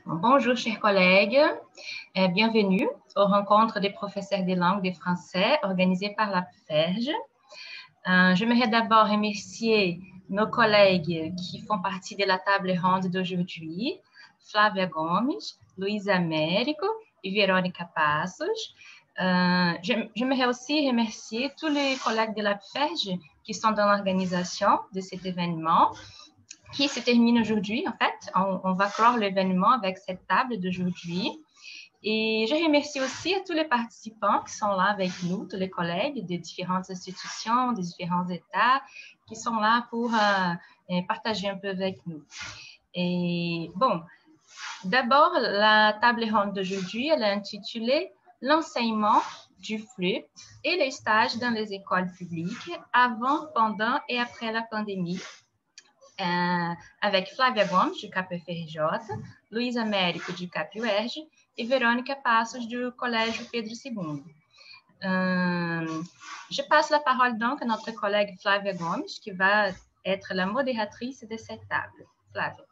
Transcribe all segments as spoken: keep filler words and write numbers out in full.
Bonjour, chers collègues. Euh, bienvenue aux rencontres des professeurs des langues des Français organisées par la P F E R J. Euh, J'aimerais d'abord remercier nos collègues qui font partie de la table ronde d'aujourd'hui, Flávia Gomes, Luísa Américo et Vérônica Passos. Euh, J'aimerais aussi remercier tous les collègues de la P F E R J qui sont dans l'organisation de cet événement qui se termine aujourd'hui. En fait, on, on va clore l'événement avec cette table d'aujourd'hui. Et je remercie aussi à tous les participants qui sont là avec nous, tous les collègues de différentes institutions, des différents États, qui sont là pour euh, partager un peu avec nous. Et bon, d'abord, la table ronde d'aujourd'hui, elle est intitulée « L'enseignement du flux et les stages dans les écoles publiques avant, pendant et après la pandémie ». Euh, avec Flávia Gomes, du C A P F R J, Luísa Américo, du C A P U E R J, et Vérônica Passos, du Collège Pedro segundo. Euh, je passe la parole donc à notre collègue Flávia Gomes, qui va être la modératrice de cette table. Flávia.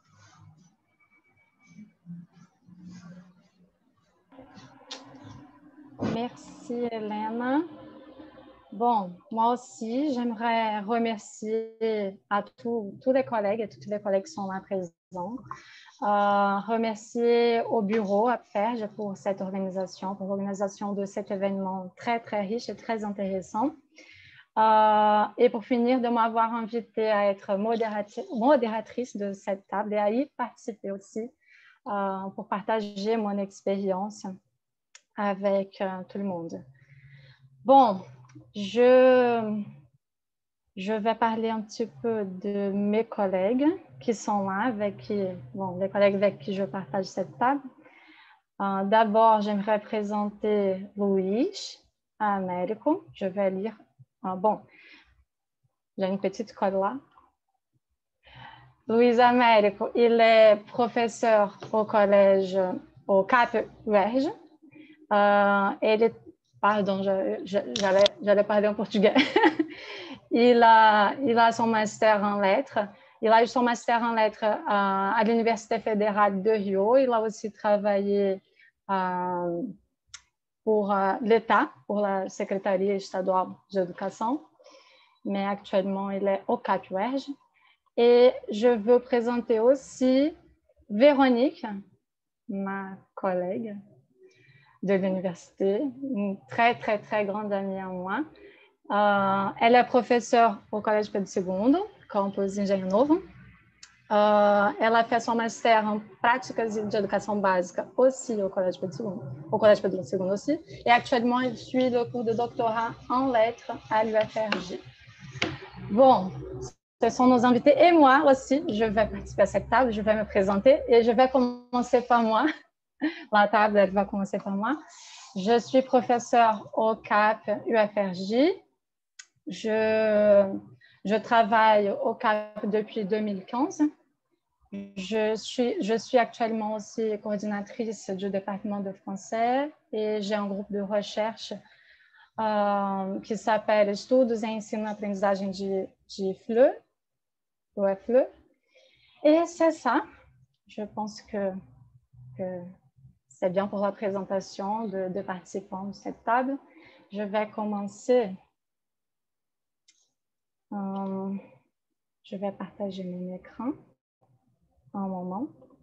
Merci, Helena. Bon, moi aussi, j'aimerais remercier à tous, tous les collègues et toutes les collègues qui sont là présents. Euh, remercier au bureau à P F E R J pour cette organisation, pour l'organisation de cet événement très, très riche et très intéressant. Euh, et pour finir, de m'avoir invité à être modératrice, modératrice de cette table et à y participer aussi euh, pour partager mon expérience avec euh, tout le monde. Bon, je, je vais parler un petit peu de mes collègues qui sont là, avec qui, bon, les collègues avec qui je partage cette table. Euh, D'abord, j'aimerais présenter Luís Américo. Je vais lire. Ah, bon, j'ai une petite colle là. Luís Américo, il est professeur au collège, au C A P U E R J. Euh, ele Pardon, j'allais parler en portugais. il, a, il a son master en lettres. Il a eu son master en lettres euh, à l'Université fédérale de Rio. Il a aussi travaillé euh, pour euh, l'État, pour la Secretaria estadual de l'éducation. Mais actuellement, il est au C A P U E R J. Et je veux présenter aussi Véronique, ma collègue de l'université, une très, très, très grande amie à moi. Uh, elle est professeure au Colégio Pedro segundo, campus Engenho Novo. Uh, ela fez son master en práticas de éducation básica aussi au Colégio Pedro segundo, au Colégio Pedro segundo aussi. Et actuellement, elle suit le cours de doctorat en lettres à l'U F R J. Bon, ce sont nos invités et moi aussi, je vais participer à cette table, je vais me présenter et je vais commencer par moi. La table, elle va commencer par moi. Je suis professeure au C A P U F R J. Je, je travaille au C A P depuis deux mille quinze. Je suis, je suis actuellement aussi coordinatrice du département de français et j'ai un groupe de recherche euh, qui s'appelle Estudos em Ensino e Aprendizagem de, de F L E, o F L E. Et c'est ça. Je pense que, que c'est bien pour la présentation de, de participants de cette table. Je vais commencer. Euh, je vais partager mon écran un moment.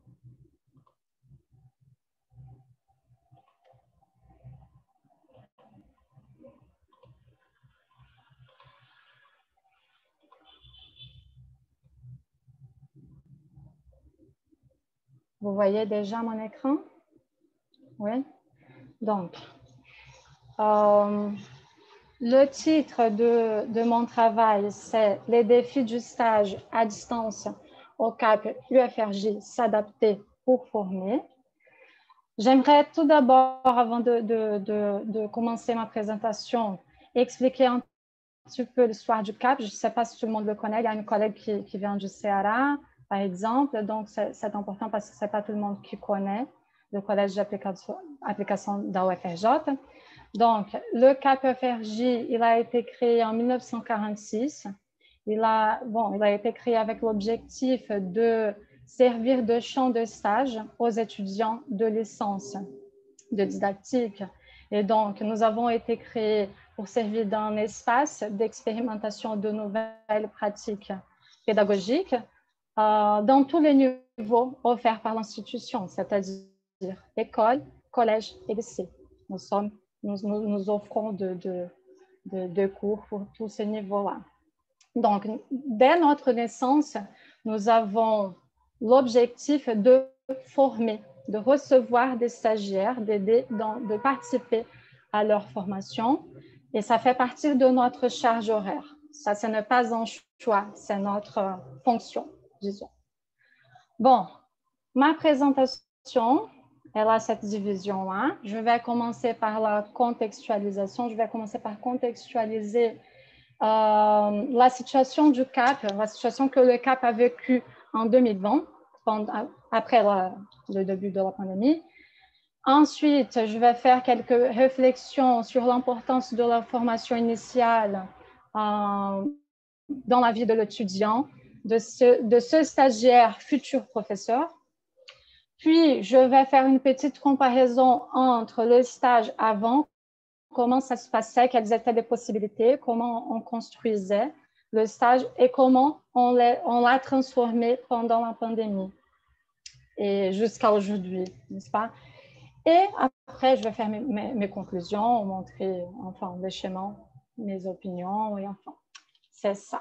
Vous voyez déjà mon écran? Oui. Donc, euh, le titre de, de mon travail, c'est « Les défis du stage à distance au C A P U F R J, s'adapter pour former ». J'aimerais tout d'abord, avant de, de, de, de commencer ma présentation, expliquer un petit peu l'histoire du C A P. Je ne sais pas si tout le monde le connaît. Il y a une collègue qui, qui vient du Ceará, par exemple. Donc, c'est important parce que ce n'est pas tout le monde qui connaît le collège d'application de la U F R J. Donc, le C A P U F R J, il a été créé en mille neuf cent quarante-six. Il a, bon, il a été créé avec l'objectif de servir de champ de stage aux étudiants de licence de didactique. Et donc, nous avons été créés pour servir d'un espace d'expérimentation de nouvelles pratiques pédagogiques euh, dans tous les niveaux offerts par l'institution, c'est-à-dire école, collège et lycée. Nous, sommes, nous, nous, nous offrons de, de, de, de cours pour tous ces niveaux-là. Donc, dès notre naissance, nous avons l'objectif de former, de recevoir des stagiaires, d'aider, de participer à leur formation. Et ça fait partie de notre charge horaire. Ça, ce n'est pas un choix, c'est notre fonction, disons. Bon, ma présentation, elle a cette division-là. Je vais commencer par la contextualisation. Je vais commencer par contextualiser euh, la situation du C A P, la situation que le C A P a vécue en deux mille vingt, pendant, après la, le début de la pandémie. Ensuite, je vais faire quelques réflexions sur l'importance de la formation initiale euh, dans la vie de l'étudiant, de ce, de ce stagiaire futur professeur. Puis, je vais faire une petite comparaison entre le stage avant, comment ça se passait, quelles étaient les possibilités, comment on construisait le stage et comment on l'a transformé pendant la pandémie et jusqu'à aujourd'hui, n'est-ce pas? Et après, je vais faire mes, mes, mes conclusions, montrer enfin les schémas, mes opinions, et enfin, c'est ça.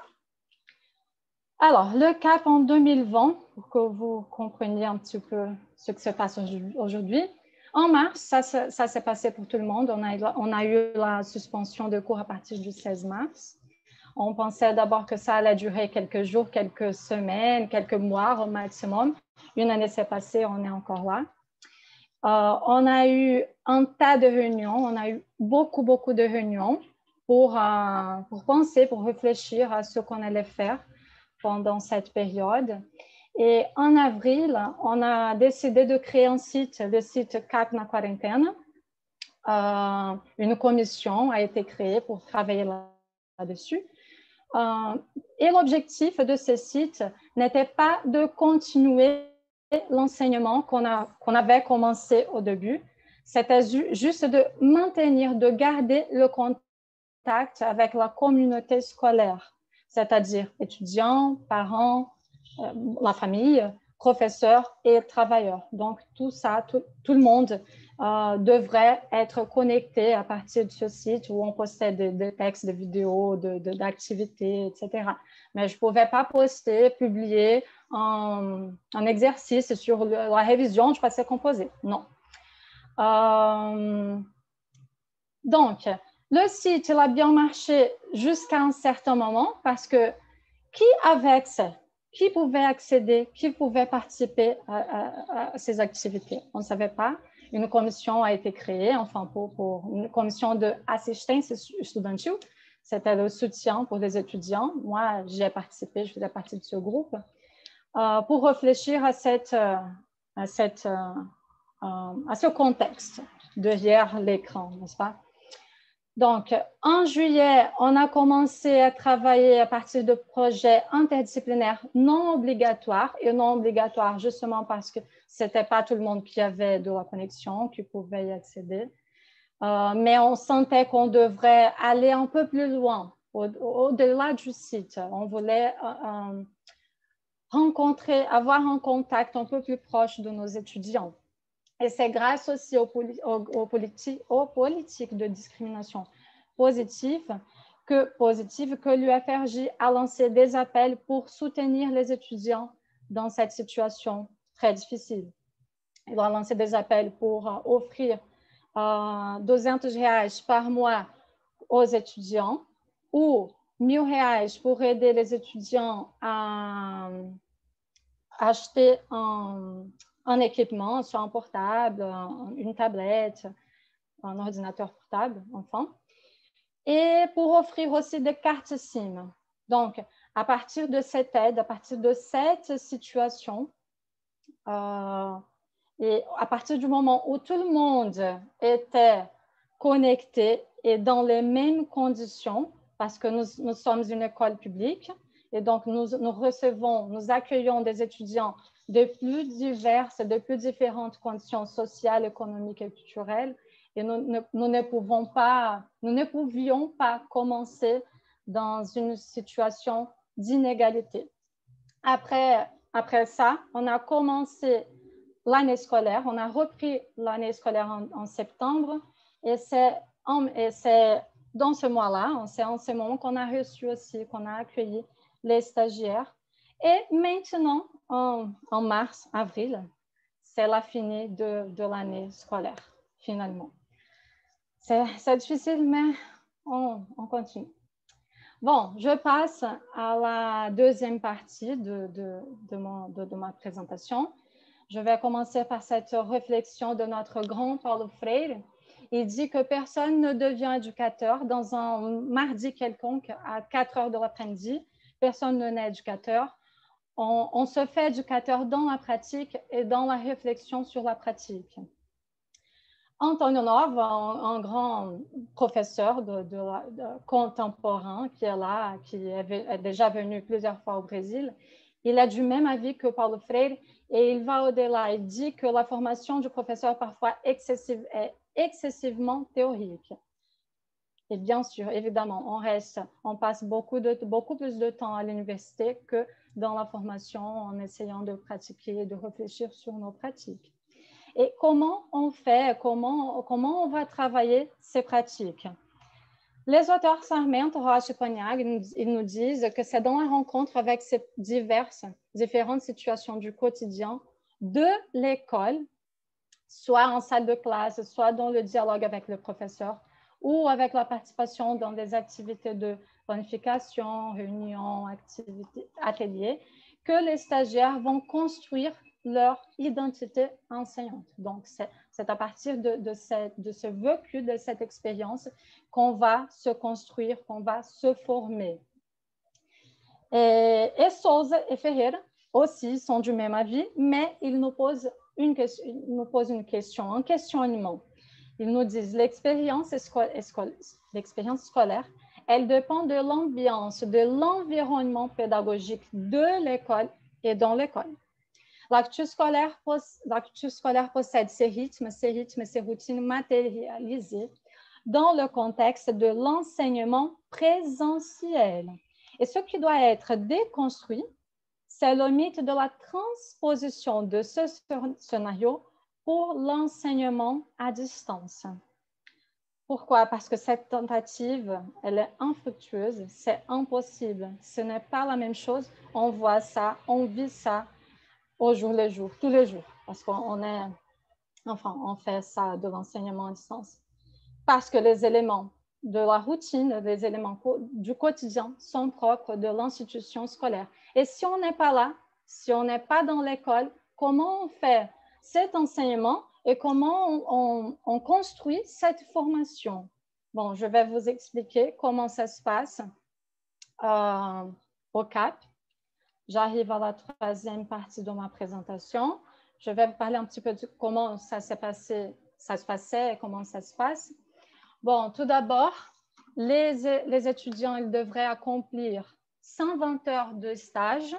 Alors, le C A P en deux mille vingt, pour que vous compreniez un petit peu ce qui se passe aujourd'hui. En mars, ça, ça, ça s'est passé pour tout le monde. On a, on a eu la suspension de cours à partir du seize mars. On pensait d'abord que ça allait durer quelques jours, quelques semaines, quelques mois au maximum. Une année s'est passée, on est encore là. Euh, on a eu un tas de réunions, on a eu beaucoup, beaucoup de réunions pour, euh, pour penser, pour réfléchir à ce qu'on allait faire pendant cette période. Et en avril, on a décidé de créer un site, le site C A P na quarantaine. Euh, une commission a été créée pour travailler là-dessus. Euh, et l'objectif de ce site n'était pas de continuer l'enseignement qu'on a, qu'on avait commencé au début, c'était ju juste de maintenir, de garder le contact avec la communauté scolaire, c'est-à-dire étudiants, parents, euh, la famille, professeurs et travailleurs. Donc, tout ça, tout, tout le monde euh, devrait être connecté à partir de ce site où on postait des, des textes, des vidéos, de, de, d'activités, et cetera. Mais je ne pouvais pas poster, publier un, un exercice sur le, la révision du passé composé. Non. Euh, donc, le site, il a bien marché jusqu'à un certain moment parce que qui avait accès? Qui pouvait accéder? Qui pouvait participer à, à, à ces activités? On ne savait pas. Une commission a été créée, enfin, pour, pour une commission d'assistance estudantil. C'était le soutien pour les étudiants. Moi, j'y ai participé, je faisais partie de ce groupe, euh, pour réfléchir à, cette, à, cette, euh, à ce contexte derrière l'écran, n'est-ce pas? Donc, en juillet, on a commencé à travailler à partir de projets interdisciplinaires non obligatoires et non obligatoires justement parce que ce n'était pas tout le monde qui avait de la connexion, qui pouvait y accéder. Euh, mais on sentait qu'on devrait aller un peu plus loin, au-delà du site. On voulait euh, rencontrer, avoir un contact un peu plus proche de nos étudiants. Et c'est grâce aussi aux, poli aux, aux, politi aux politiques de discrimination positive que, positive que l'U F R J a lancé des appels pour soutenir les étudiants dans cette situation très difficile. Il a lancé des appels pour uh, offrir uh, duzentos reais par mois aux étudiants ou mil reais pour aider les étudiants à acheter un un équipement, soit un portable, un, une tablette, un ordinateur portable, enfin. Et pour offrir aussi des cartes SIM. Donc, à partir de cette aide, à partir de cette situation, euh, et à partir du moment où tout le monde était connecté et dans les mêmes conditions, parce que nous, nous sommes une école publique, Et donc, nous, nous recevons, nous accueillons des étudiants de plus diverses, de plus différentes conditions sociales, économiques et culturelles. Et nous ne, nous ne pouvons pas, nous ne pouvions pas commencer dans une situation d'inégalité. Après, après ça, on a commencé l'année scolaire, on a repris l'année scolaire en, en septembre et c'est dans ce mois-là, c'est en ce moment qu'on a reçu aussi, qu'on a accueilli les stagiaires. Et maintenant, en, en mars, avril, c'est la fin de, de l'année scolaire, finalement. C'est difficile, mais on, on continue. Bon, je passe à la deuxième partie de, de, de, mon, de, de ma présentation. Je vais commencer par cette réflexion de notre grand Paulo Freire. Il dit que personne ne devient éducateur dans un mardi quelconque à quatre heures de l'après-midi. Personne n'est éducateur. On, on se fait éducateur dans la pratique et dans la réflexion sur la pratique. Antonio Nova, un, un grand professeur de, de, de contemporain qui est là, qui est, est déjà venu plusieurs fois au Brésil, il a du même avis que Paulo Freire et il va au-delà. Il dit que la formation du professeur parfois excessive, est excessivement théorique. Et bien sûr, évidemment, on reste, on passe beaucoup, de, beaucoup plus de temps à l'université que dans la formation en essayant de pratiquer et de réfléchir sur nos pratiques. Et comment on fait, comment, comment on va travailler ces pratiques? Les auteurs Sarmento, Rocha et Paniag, ils nous disent que c'est dans la rencontre avec ces diverses, différentes situations du quotidien de l'école, soit en salle de classe, soit dans le dialogue avec le professeur, ou avec la participation dans des activités de planification, réunions, activités, ateliers, que les stagiaires vont construire leur identité enseignante. Donc, c'est à partir de, de, cette, de ce vécu, de cette expérience, qu'on va se construire, qu'on va se former. Et, et Souza et Ferreira aussi sont du même avis, mais ils nous posent une question, ils nous posent une question, un questionnement. Ils nous disent l'expérience scolaire, scolaire, elle dépend de l'ambiance, de l'environnement pédagogique de l'école et dans l'école. L'actu scolaire, scolaire possède ses rythmes, ses rythmes, ses routines matérialisées dans le contexte de l'enseignement présentiel. Et ce qui doit être déconstruit, c'est le mythe de la transposition de ce scénario pour l'enseignement à distance. Pourquoi? Parce que cette tentative, elle est infructueuse, c'est impossible. Ce n'est pas la même chose. On voit ça, on vit ça au jour le jour, tous les jours, parce qu'on est, enfin, on fait ça de l'enseignement à distance. Parce que les éléments de la routine, les éléments du quotidien sont propres de l'institution scolaire. Et si on n'est pas là, si on n'est pas dans l'école, comment on fait cet enseignement et comment on, on, on construit cette formation? Bon, je vais vous expliquer comment ça se passe euh, au C A P. J'arrive à la troisième partie de ma présentation. Je vais vous parler un petit peu de comment ça s'est passé, ça se passait et comment ça se passe. Bon, tout d'abord, les, les étudiants, ils devraient accomplir cent vingt heures de stage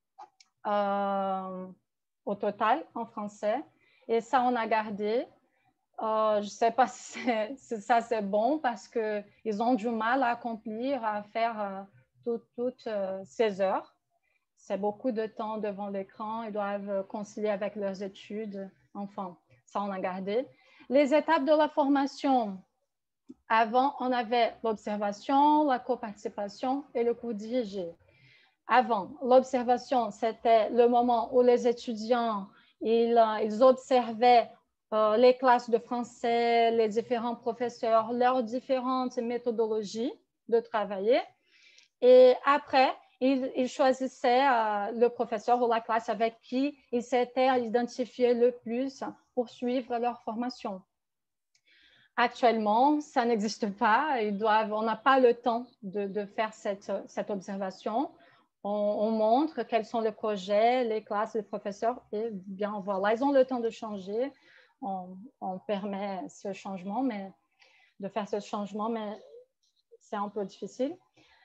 euh, au total en français. Et ça, on a gardé. Euh, je ne sais pas si, si ça, c'est bon parce qu'ils ont du mal à accomplir, à faire euh, toutes tout, euh, ces heures. C'est beaucoup de temps devant l'écran. Ils doivent concilier avec leurs études. Enfin, ça, on a gardé. Les étapes de la formation. Avant, on avait l'observation, la coparticipation et le cours dirigé. Avant, l'observation, c'était le moment où les étudiants, ils, ils observaient euh, les classes de français, les différents professeurs, leurs différentes méthodologies de travailler. Et après, ils, ils choisissaient euh, le professeur ou la classe avec qui ils s'étaient identifiés le plus pour suivre leur formation. Actuellement, ça n'existe pas. Ils doivent, on n'a pas le temps de, de faire cette, cette observation. On, on montre quels sont les projets, les classes, les professeurs, et bien voilà, ils ont le temps de changer. On, on permet ce changement, mais de faire ce changement, mais c'est un peu difficile.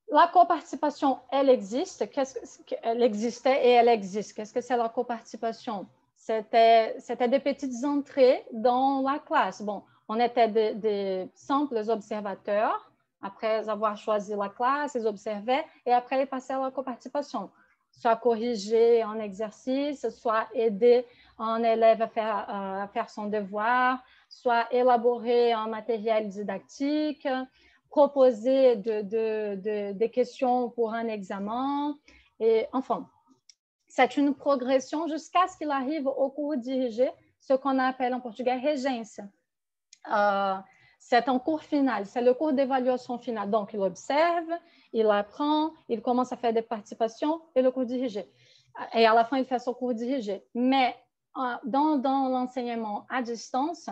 la coparticipation, elle existe. Qu'est-ce que, elle existait et elle existe. Qu'est-ce que c'est la coparticipation? C'était, c'était des petites entrées dans la classe. Bon, on était des, des simples observateurs. Après avoir choisi la classe, ils observaient et après ils passaient à la coparticipation. Soit corriger un exercice, soit aider un élève à faire, à faire son devoir, soit élaborer un matériel didactique, proposer de, de, de, des questions pour un examen. Et enfin, c'est une progression jusqu'à ce qu'il arrive au cours dirigé, ce qu'on appelle en portugais régência. Euh, c'est un cours final, c'est le cours d'évaluation finale. Donc, il observe, il apprend, il commence à faire des participations et le cours dirigé. Et à la fin, il fait son cours dirigé. Mais euh, dans, dans l'enseignement à distance,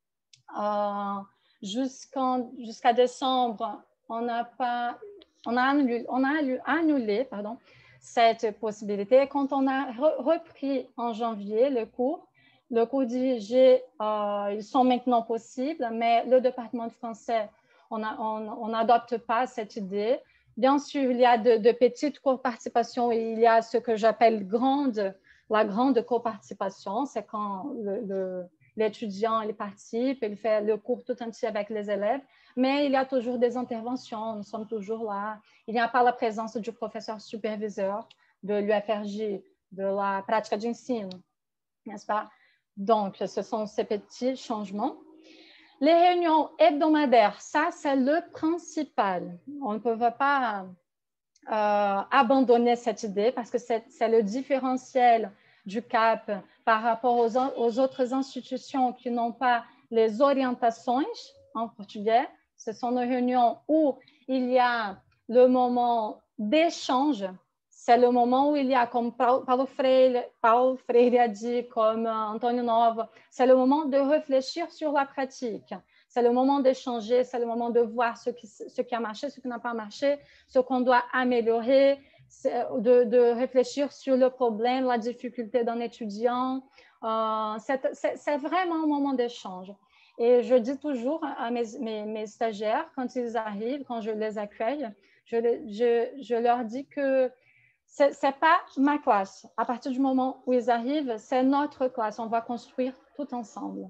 euh, jusqu'à décembre, on n'a pas, on a annulé, on a annulé pardon, cette possibilité. Quand on a repris en janvier le cours, le cours dirigé, euh, ils sont maintenant possibles, mais le département de français, on n'adopte pas cette idée. Bien sûr, il y a de, de petites coparticipations et il y a ce que j'appelle grande, la grande coparticipation, c'est quand le, le l'étudiant, il participe, il fait le cours tout entier avec les élèves, mais il y a toujours des interventions, nous sommes toujours là. Il n'y a pas la présence du professeur superviseur, de l'U F R J, de la pratique d'ensino, n'est-ce pas? Donc, ce sont ces petits changements. Les réunions hebdomadaires, ça, c'est le principal. On ne peut pas euh, abandonner cette idée parce que c'est le différentiel du C A P par rapport aux, aux autres institutions qui n'ont pas les orientações en portugais. Ce sont des réunions où il y a le moment d'échange. C'est le moment où il y a, comme Paulo Freire, Paulo Freire a dit, comme Antonio Nova, c'est le moment de réfléchir sur la pratique. C'est le moment d'échanger, c'est le moment de voir ce qui, ce qui a marché, ce qui n'a pas marché, ce qu'on doit améliorer, de, de réfléchir sur le problème, la difficulté d'un étudiant. Euh, c'est vraiment un moment d'échange. Et je dis toujours à mes, mes, mes stagiaires, quand ils arrivent, quand je les accueille, je, je, je leur dis que ce n'est pas ma classe. À partir du moment où ils arrivent, c'est notre classe. On va construire tout ensemble.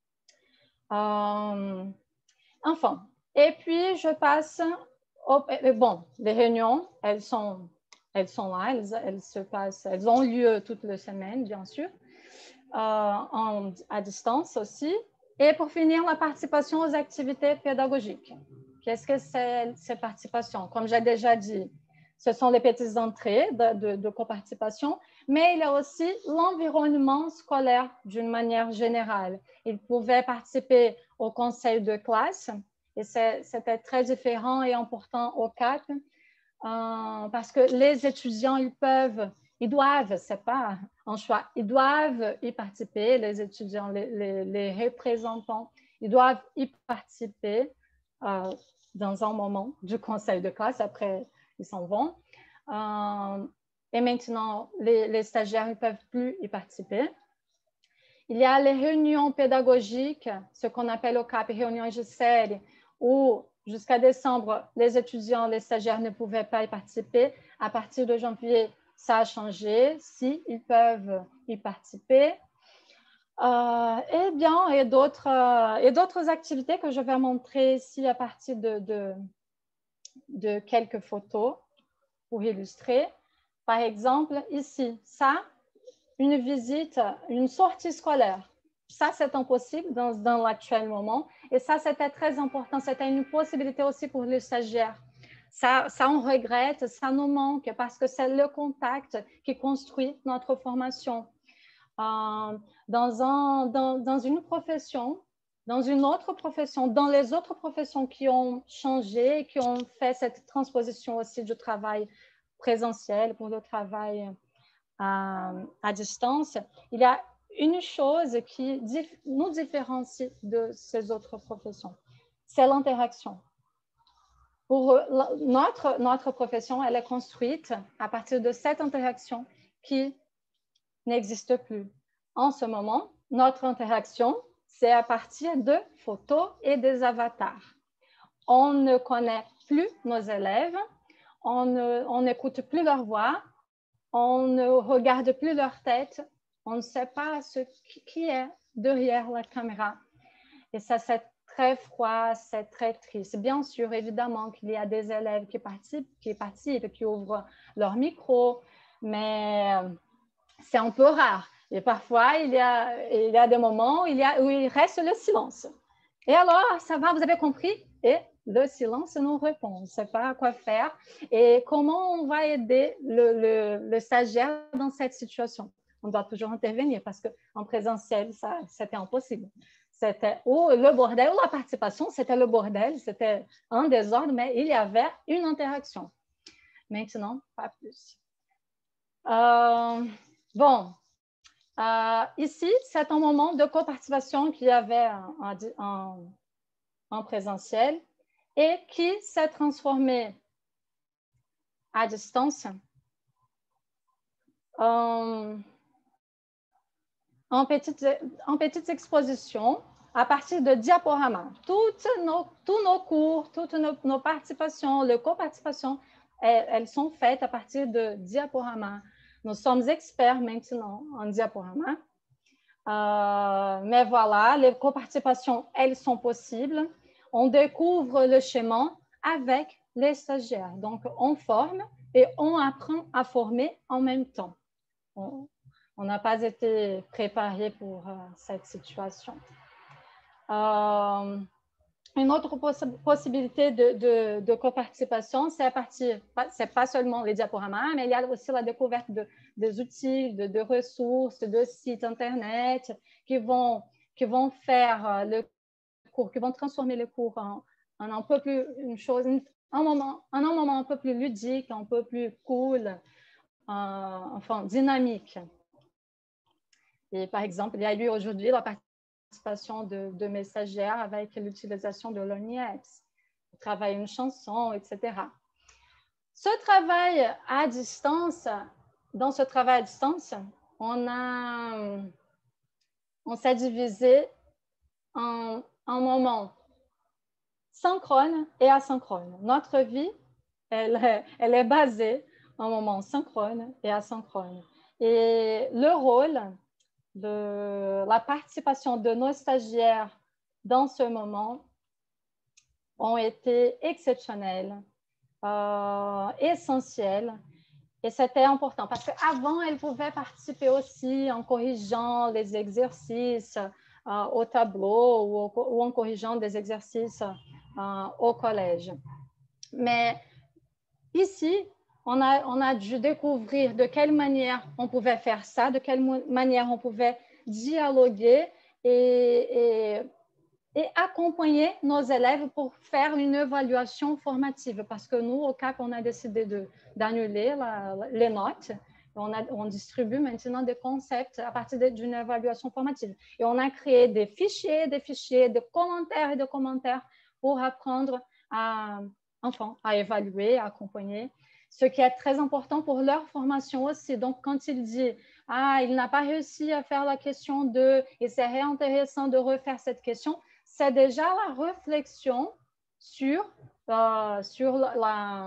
Euh, enfin, et puis je passe au, bon, les réunions, elles sont, elles sont là, elles, elles se passent, elles ont lieu toutes les semaines, bien sûr, euh, en, à distance aussi. Et pour finir, la participation aux activités pédagogiques. Qu'est-ce que c'est ces participations? Comme j'ai déjà dit, ce sont les petites entrées de, de, de coparticipation, mais il y a aussi l'environnement scolaire d'une manière générale. Ils pouvaient participer au conseil de classe, et c'était très différent et important au C A P, euh, parce que les étudiants, ils peuvent, ils doivent, c'est pas un choix, ils doivent y participer, les étudiants, les, les, les représentants, ils doivent y participer euh, dans un moment du conseil de classe, après ils s'en vont. Euh, et maintenant, les, les stagiaires ne peuvent plus y participer. Il y a les réunions pédagogiques, ce qu'on appelle au C A P réunions de série, où jusqu'à décembre, les étudiants, les stagiaires ne pouvaient pas y participer. À partir de janvier, ça a changé, si ils peuvent y participer. Euh, et bien, et d'autres euh, et d'autres activités que je vais montrer ici à partir de, de, de quelques photos pour illustrer. Par exemple, ici, ça, une visite, une sortie scolaire. Ça, c'est impossible dans, dans l'actuel moment. Et ça, c'était très important. C'était une possibilité aussi pour les stagiaires. Ça, ça, on regrette, ça nous manque parce que c'est le contact qui construit notre formation. Euh, dans, un, dans, dans une profession, dans une autre profession, dans les autres professions qui ont changé, qui ont fait cette transposition aussi du travail présentiel pour le travail à, à distance, il y a une chose qui dif, nous différencie de ces autres professions, c'est l'interaction. Pour notre, notre profession, elle est construite à partir de cette interaction qui n'existe plus. En ce moment, notre interaction, c'est à partir de photos et des avatars. On ne connaît plus nos élèves, on n'écoute plus leur voix, on ne regarde plus leur tête, on ne sait pas ce qui est derrière la caméra. Et ça, c'est très froid, c'est très triste. Bien sûr, évidemment qu'il y a des élèves qui participent, qui participent, qui ouvrent leur micro, mais c'est un peu rare. Et parfois, il y a, il y a des moments où il, y a, où il reste le silence. Et alors, ça va, vous avez compris? Et le silence nous répond. On ne sait pas quoi faire. Et comment on va aider le, le, le stagiaire dans cette situation? On doit toujours intervenir parce qu'en présentiel, ça, c'était impossible. C'était ou le bordel ou la participation, c'était le bordel, c'était un désordre, mais il y avait une interaction. Maintenant, pas plus. Euh, bon, euh, ici, c'est un moment de coparticipation qu'il y avait en, en, en présentiel et qui s'est transformé à distance en, en, petites, en petites expositions à partir de diaporamas. Toutes nos, tous nos cours, toutes nos, nos participations, les coparticipations, elles, elles sont faites à partir de diaporamas. Nous sommes experts maintenant en diaporama. Euh, mais voilà, les coparticipations, elles sont possibles. On découvre le schéma avec les stagiaires. Donc, on forme et on apprend à former en même temps. On n'a pas été préparé pour euh, cette situation. Euh, une autre poss possibilité de, de, de coparticipation, c'est à partir, c'est pas seulement les diaporamas, mais il y a aussi la découverte de, des outils, de, de ressources, de sites Internet qui vont, qui vont faire le cours, qui vont transformer le cours en, en un peu plus, une chose, un moment, en un moment un peu plus ludique, un peu plus cool, euh, enfin dynamique. Et par exemple, il y a eu aujourd'hui la participation de, de mes stagiaires avec l'utilisation de Learning Apps, travailler une chanson, et cetera. Ce travail à distance, dans ce travail à distance, on a, on s'est divisé en un moment synchrone et asynchrone. Notre vie, elle est, elle est basée en moment synchrone et asynchrone. Et le rôle de la participation de nos stagiaires dans ce moment ont été exceptionnels, euh, essentiels. Et c'était important parce qu'avant, elles pouvaient participer aussi en corrigeant les exercices euh, au tableau ou, ou en corrigeant des exercices euh, au collège. Mais ici, on a, on a dû découvrir de quelle manière on pouvait faire ça, de quelle manière on pouvait dialoguer et, et, et accompagner nos élèves pour faire une évaluation formative. Parce que nous, au C A P, on a décidé d'annuler les notes. On, a, on distribue maintenant des concepts à partir d'une évaluation formative. Et on a créé des fichiers, des fichiers, des commentaires et des commentaires pour apprendre à, enfin, à évaluer, à accompagner. Ce qui est très important pour leur formation aussi. Donc, quand il dit « Ah, il n'a pas réussi à faire la question deux et c'est intéressant de refaire cette question », c'est déjà la réflexion sur, euh, sur, la,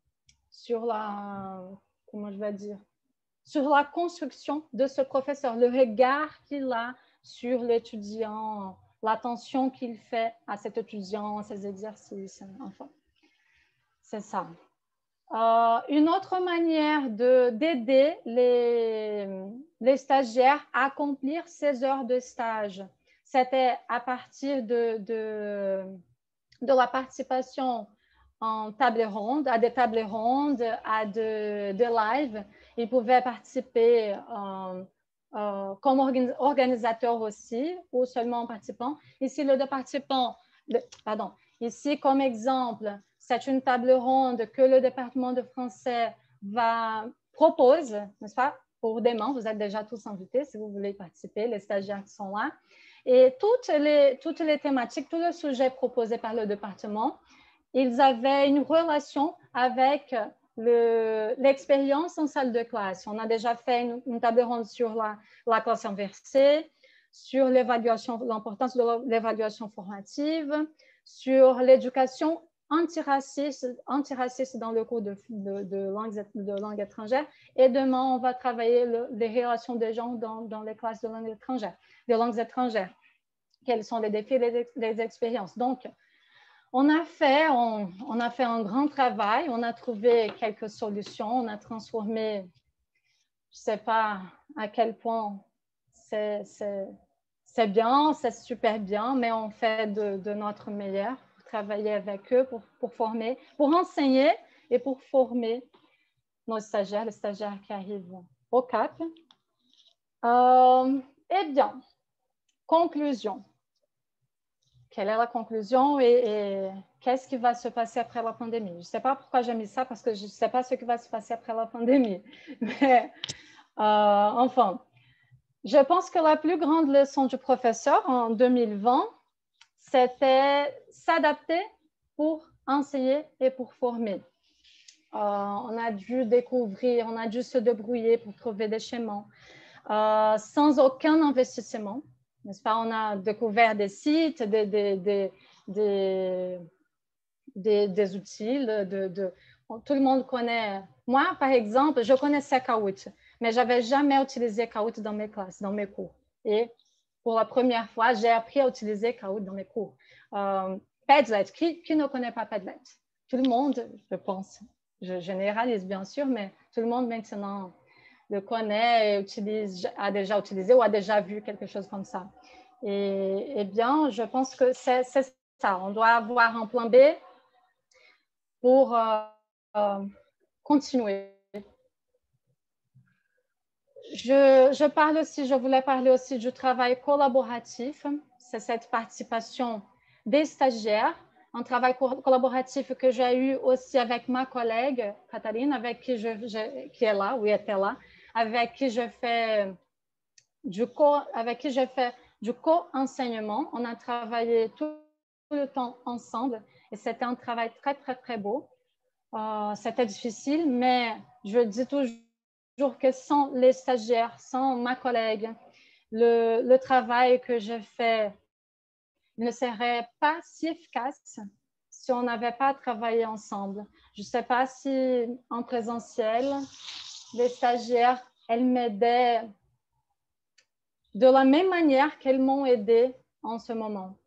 sur la, comment je vais dire, sur la construction de ce professeur, le regard qu'il a sur l'étudiant, l'attention qu'il fait à cet étudiant, à ses exercices, enfin, c'est ça. Euh, une autre manière d'aider les, les stagiaires à accomplir ces heures de stage, c'était à partir de, de, de la participation en table ronde, à des tables rondes, à des de live. Ils pouvaient participer euh, euh, comme organisateur aussi ou seulement en participant. Ici, le de participants, le, pardon, ici comme exemple, c'est une table ronde que le département de français va, propose, n'est-ce pas, pour demain. Vous êtes déjà tous invités si vous voulez participer, les stagiaires qui sont là. Et toutes les, toutes les thématiques, tous les sujets proposés par le département, ils avaient une relation avec l'expérience en salle de classe. On a déjà fait une, une table ronde sur la, la classe inversée, sur l'évaluation, l'importance de l'évaluation formative, sur l'éducation antiraciste, antiraciste dans le cours de, de, de, langues, de langue étrangère. Et demain, on va travailler le, les relations des gens dans, dans les classes de langue étrangère, de langues étrangères. Quels sont les défis, les, les expériences. Donc, on a, fait, on, on a fait un grand travail, on a trouvé quelques solutions, on a transformé, je ne sais pas à quel point c'est bien, c'est super bien, mais on fait de, de notre meilleur pour travailler avec eux, pour, pour former, pour enseigner et pour former nos stagiaires, les stagiaires qui arrivent au C A P. Euh, eh bien, conclusion. Quelle est la conclusion et, et qu'est-ce qui va se passer après la pandémie? Je ne sais pas pourquoi j'ai mis ça, parce que je ne sais pas ce qui va se passer après la pandémie. Mais euh, enfin, je pense que la plus grande leçon du professeur en deux mille vingt, c'était s'adapter pour enseigner et pour former. Euh, on a dû découvrir, on a dû se débrouiller pour trouver des schémas euh, sans aucun investissement. N'est-ce pas? On a découvert des sites, des, des, des, des, des, des outils. De, de, tout le monde connaît. Moi, par exemple, je connaissais Kahoot, mais je n'avais jamais utilisé Kahoot dans mes classes, dans mes cours. Et pour la première fois, j'ai appris à utiliser Kahoot dans mes cours. Euh, Padlet, qui, qui ne connaît pas Padlet? Tout le monde, je pense. Je généralise bien sûr, mais tout le monde maintenant le connaît et utilise, a déjà utilisé ou a déjà vu quelque chose comme ça. Et, et bien, je pense que c'est ça. On doit avoir un plan B pour euh, euh, continuer. Je, je parle aussi, je voulais parler aussi du travail collaboratif. C'est cette participation des stagiaires, un travail collaboratif que j'ai eu aussi avec ma collègue Catherine, avec qui je, je qui est là, oui, était là, avec qui je fais du co, avec qui je fais du co-enseignement. On a travaillé tout le temps ensemble et c'était un travail très, très, très beau. Euh, c'était difficile, mais je dis toujours que sans les stagiaires, sans ma collègue, le, le travail que je fais ne serait pas si efficace si on n'avait pas travaillé ensemble. Je ne sais pas si en présentiel, les stagiaires, elles m'aidaient de la même manière qu'elles m'ont aidé en ce moment.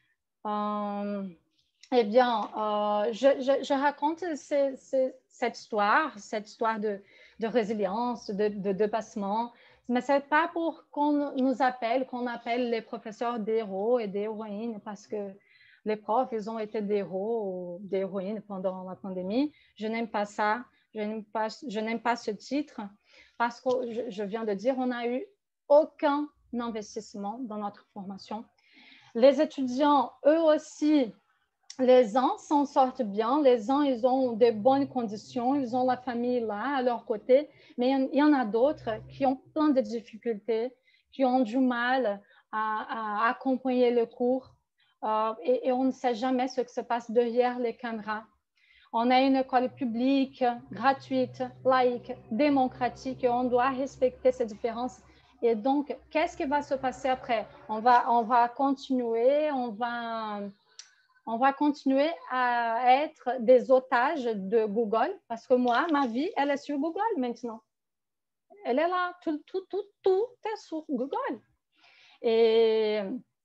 Euh, eh bien, euh, je, je, je raconte ces, ces, cette histoire, cette histoire de, de résilience, de, de dépassement, mais ce n'est pas pour qu'on nous appelle, qu'on appelle les professeurs des héros et des héroïnes, parce que les profs, ils ont été des héros ou des héroïnes pendant la pandémie. Je n'aime pas ça, je n'aime pas, je n'aime pas ce titre, parce que je, je viens de dire, on n'a eu aucun investissement dans notre formation. Les étudiants, eux aussi, les uns s'en sortent bien, les uns, ils ont de bonnes conditions, ils ont la famille là, à leur côté, mais il y en a d'autres qui ont plein de difficultés, qui ont du mal à, à accompagner le cours euh, et, et on ne sait jamais ce qui se passe derrière les caméras. On a une école publique, gratuite, laïque, démocratique et on doit respecter ces différences. Et donc, qu'est-ce qui va se passer après? On va, on va continuer, on va, on va continuer à être des otages de Google parce que moi, ma vie, elle est sur Google maintenant. Elle est là, tout, tout, tout, tout est sur Google. Et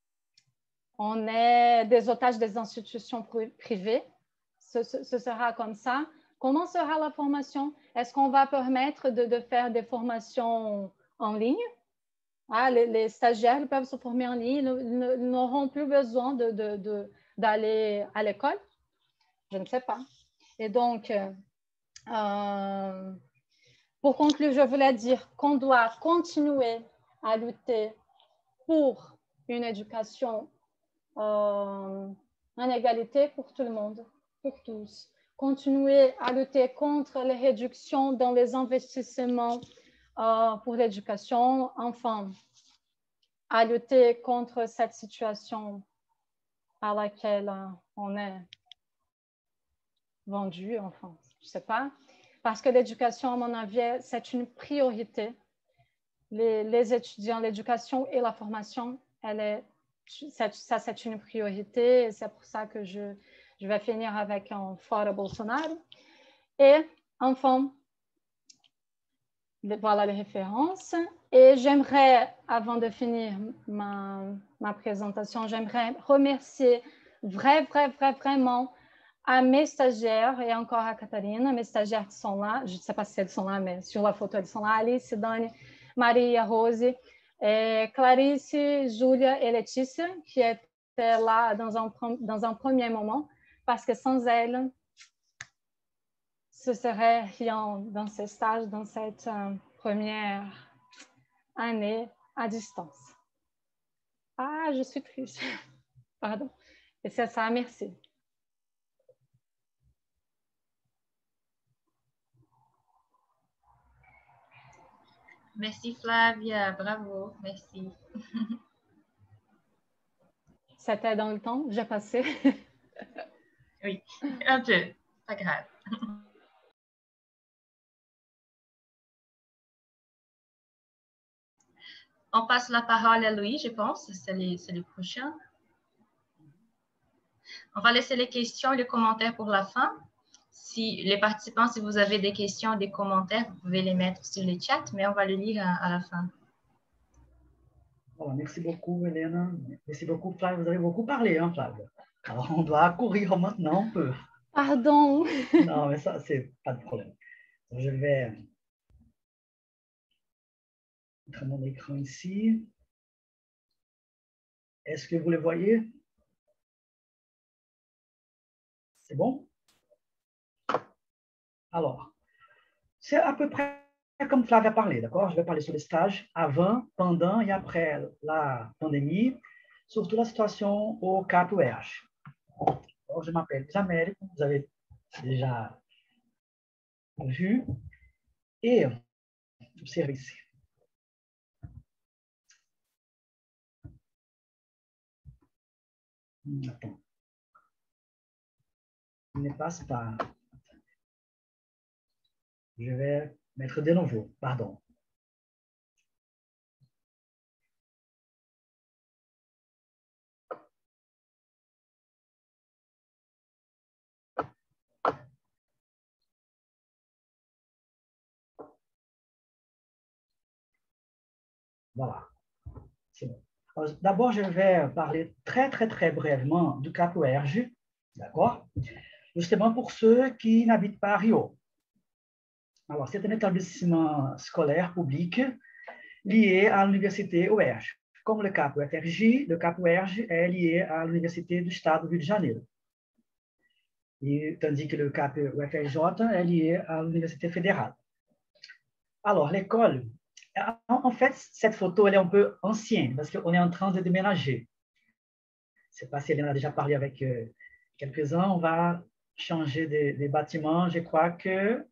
on est des otages des institutions privées. Ce, ce, ce sera comme ça. Comment sera la formation? Est-ce qu'on va permettre de, de faire des formations en ligne? Ah, les, les stagiaires ils peuvent se former en ligne, ils n'auront plus besoin de, de, de, d'aller à l'école? Je ne sais pas. Et donc, euh, pour conclure, je voulais dire qu'on doit continuer à lutter pour une éducation euh, en égalité pour tout le monde, pour tous. Continuer à lutter contre les réductions dans les investissements euh, pour l'éducation, enfin, à lutter contre cette situation à laquelle on est vendu, enfin, je ne sais pas. Parce que l'éducation, à mon avis, c'est une priorité. Les, les étudiants, l'éducation et la formation, elle est, ça, c'est une priorité. Et c'est pour ça que je, je vais finir avec un fora Bolsonaro. Et enfin, voilà les références. Et j'aimerais, avant de finir ma, ma présentation, j'aimerais remercier vrai, vrai, vrai, vraiment à mes stagiaires et encore à Catarina, mes stagiaires qui sont là, je ne sais pas si elles sont là, mais sur la photo, elles sont là, Alice, Dani, Maria, Rose, et Clarice, Júlia et Letícia, qui étaient là dans un, dans un premier moment, parce que sans elles, ce serait rien dans ce stage, dans cette euh, première année à distance. Ah, je suis triste. Pardon. Et c'est ça, merci. Merci Flavia, bravo, merci. C'était dans le temps, j'ai passé. Oui, un peu, pas grave. On passe la parole à Louis, je pense, c'est le, c'est le prochain. On va laisser les questions et les commentaires pour la fin. Si les participants, si vous avez des questions, des commentaires, vous pouvez les mettre sur le chat, mais on va le lire à, à la fin. Voilà, merci beaucoup, Helena. Merci beaucoup, Flavia. Vous avez beaucoup parlé, hein, Flavia. Alors, on doit courir maintenant un peu. Pardon. Non, mais ça, c'est pas de problème. Je vais mettre mon écran ici. Est-ce que vous le voyez? C'est bon? Alors, c'est à peu près comme Flavia a parlé, d'accord? Je vais parler sur les stages avant, pendant et après la pandémie, surtout la situation au Cap U E R J. Alors, je m'appelle Isamérico, vous avez déjà vu, et observez ici. Attends. Il ne passe pas. Je vais mettre de nouveau, pardon. Voilà, c'est bon. D'abord, je vais parler très, très, très brièvement du Cap U E R J, d'accord? Justement pour ceux qui n'habitent pas à Rio. Alors, c'est un établissement scolaire public lié à l'Université U E R J. Comme le Cap U F R J, le Cap U E R J est lié à l'Université du Estado do Rio de Janeiro. Et, tandis que le Cap U F R J est lié à l'Université fédérale. Alors, l'école, en fait, cette photo, elle est un peu ancienne parce qu'on est en train de déménager. Je ne sais pas si elle en a déjà parlé avec euh, quelques-uns. On va changer de, de bâtiment, je crois que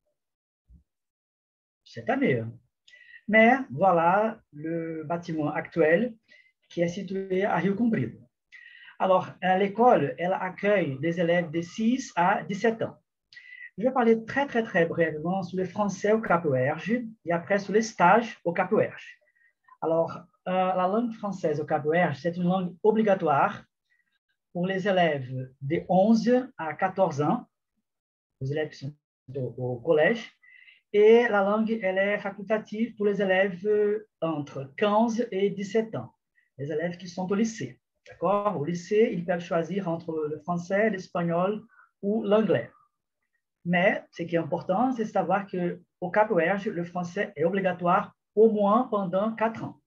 cette année. Mais voilà le bâtiment actuel qui est situé à Rio Comprido. Alors, l'école, elle accueille des élèves de six à dix-sept ans. Je vais parler très, très, très brièvement sur le français au Cap U E R J et après sur les stages au Cap U E R J. Alors, euh, la langue française au Cap U E R J, c'est une langue obligatoire pour les élèves de onze à quatorze ans, les élèves qui sont au, au collège, et la langue, elle est facultative pour les élèves entre quinze et dix-sept ans, les élèves qui sont au lycée. D'accord? Au lycée, ils peuvent choisir entre le français, l'espagnol ou l'anglais. Mais ce qui est important, c'est de savoir qu'au Cap U E R J, le français est obligatoire au moins pendant quatre ans.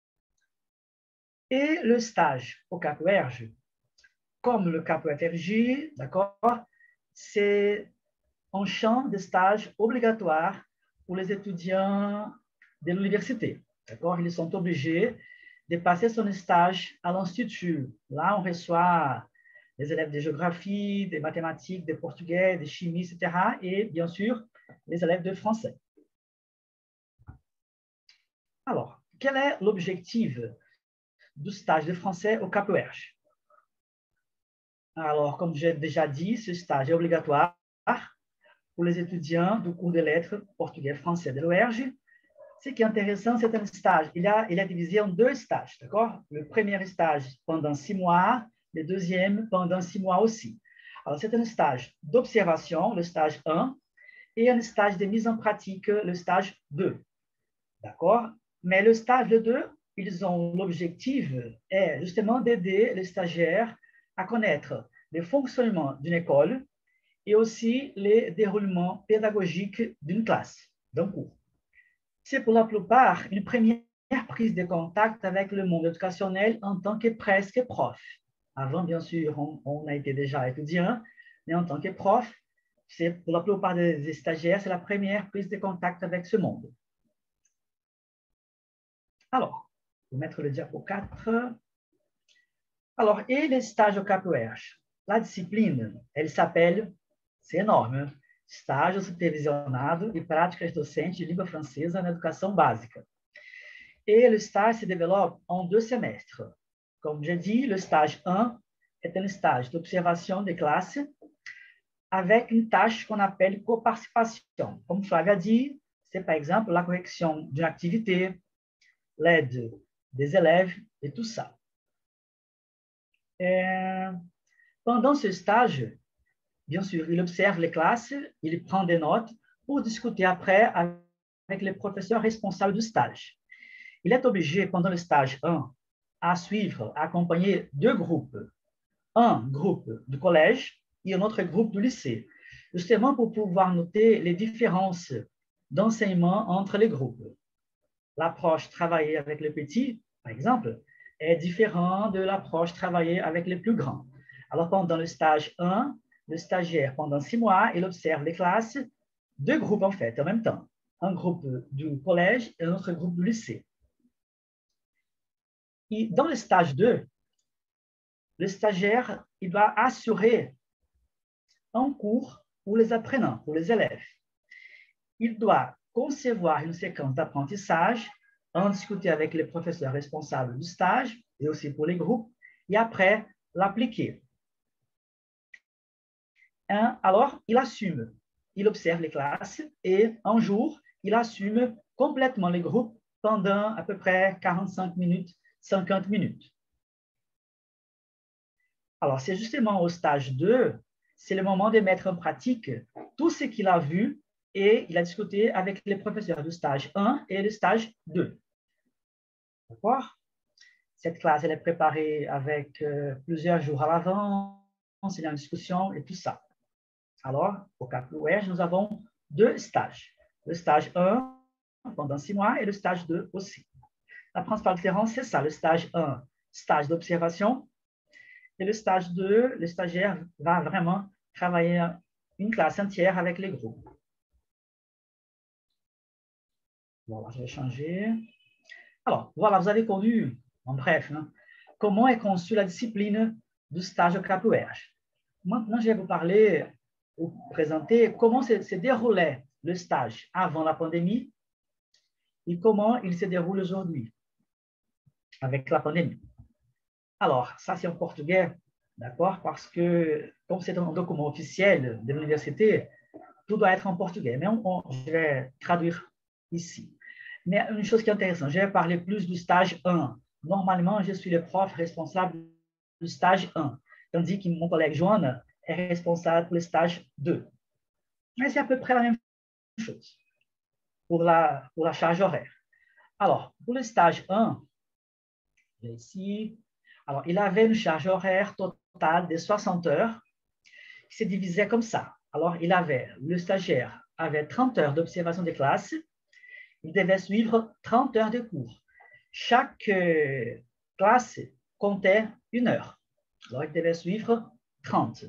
Et le stage au Cap U E R J, comme le Cap U F R J, d'accord, c'est un champ de stage obligatoire pour les étudiants de l'université. D'accord? Ils sont obligés de passer son stage à l'institut. Là, on reçoit les élèves de géographie, de mathématiques, de portugais, de chimie, et cetera. Et bien sûr, les élèves de français. Alors, quel est l'objectif du stage de français au Cap U E R J? Alors, comme j'ai déjà dit, ce stage est obligatoire pour les étudiants du cours de lettres portugais-français de l'U E R J. Ce qui est intéressant, c'est un stage. Il, a, il est divisé en deux stages, d'accord? Le premier stage pendant six mois, le deuxième pendant six mois aussi. Alors, c'est un stage d'observation, le stage un, et un stage de mise en pratique, le stage deux. D'accord? Mais le stage deux, ils ont l'objectif est justement d'aider les stagiaires à connaître le fonctionnement d'une école et aussi les déroulements pédagogiques d'une classe, d'un cours. C'est pour la plupart une première prise de contact avec le monde éducationnel en tant que presque prof. Avant, bien sûr, on, on a été déjà étudiant, mais en tant que prof, c'est pour la plupart des stagiaires, c'est la première prise de contact avec ce monde. Alors, je vais mettre le diapo quatre. Alors, et les stages au Cap U E R J? La disciplina, elle s'appelle, c'est énorme, Estágio Supervisionado e Práticas Docentes de Língua Francesa na Educação Básica. Et le stage se développe en deux semestres. Comme j'ai dit, le stage un est un stage d'observation des classes avec une tâche qu'on appelle coparticipation. Comme Flávia a dit, c'est par exemple la correction d'une activité, l'aide des élèves et tout ça. Et pendant ce stage, bien sûr, il observe les classes, il prend des notes pour discuter après avec les professeurs responsables du stage. Il est obligé, pendant le stage un, à suivre, à accompagner deux groupes. Un groupe du collège et un autre groupe du lycée, justement pour pouvoir noter les différences d'enseignement entre les groupes. L'approche travaillée avec les petits, par exemple, est différente de l'approche travaillée avec les plus grands. Alors, pendant le stage un, le stagiaire, pendant six mois, il observe les classes, deux groupes en fait, en même temps. Un groupe du collège et un autre groupe du lycée. Et dans le stage deux, le stagiaire il doit assurer un cours pour les apprenants, pour les élèves. Il doit concevoir une séquence d'apprentissage, en discuter avec les professeurs responsables du stage et aussi pour les groupes, et après l'appliquer. Alors, il assume, il observe les classes et un jour, il assume complètement les groupes pendant à peu près quarante-cinq minutes, cinquante minutes. Alors, c'est justement au stage deux, c'est le moment de mettre en pratique tout ce qu'il a vu et il a discuté avec les professeurs du stage un et du stage deux. D'accord? Cette classe, elle est préparée avec euh, plusieurs jours à l'avance, il y a une discussion et tout ça. Alors, au Cap U E R J, nous avons deux stages. Le stage un pendant six mois et le stage deux aussi. La principale différence, c'est ça. Le stage un, stage d'observation. Et le stage deux, le stagiaire va vraiment travailler une classe entière avec les groupes. Voilà, je vais changer. Alors, voilà, vous avez connu, en bref, hein, comment est conçue la discipline du stage au Cap U E R J. Maintenant, je vais vous parler, vous présenter comment se, se déroulait le stage avant la pandémie et comment il se déroule aujourd'hui avec la pandémie. Alors, ça c'est en portugais, d'accord? Parce que, comme c'est un document officiel de l'université, tout doit être en portugais. Mais on, on, je vais traduire ici. Mais une chose qui est intéressante, je vais parler plus du stage un. Normalement, je suis le prof responsable du stage un, tandis que mon collègue Joana est responsable pour le stage deux. Mais c'est à peu près la même chose pour la, pour la charge horaire. Alors, pour le stage un, ici, alors, il avait une charge horaire totale de soixante heures qui se divisait comme ça. Alors, il avait, le stagiaire avait trente heures d'observation des classes, il devait suivre trente heures de cours. Chaque euh, classe comptait une heure. Alors, il devait suivre trente.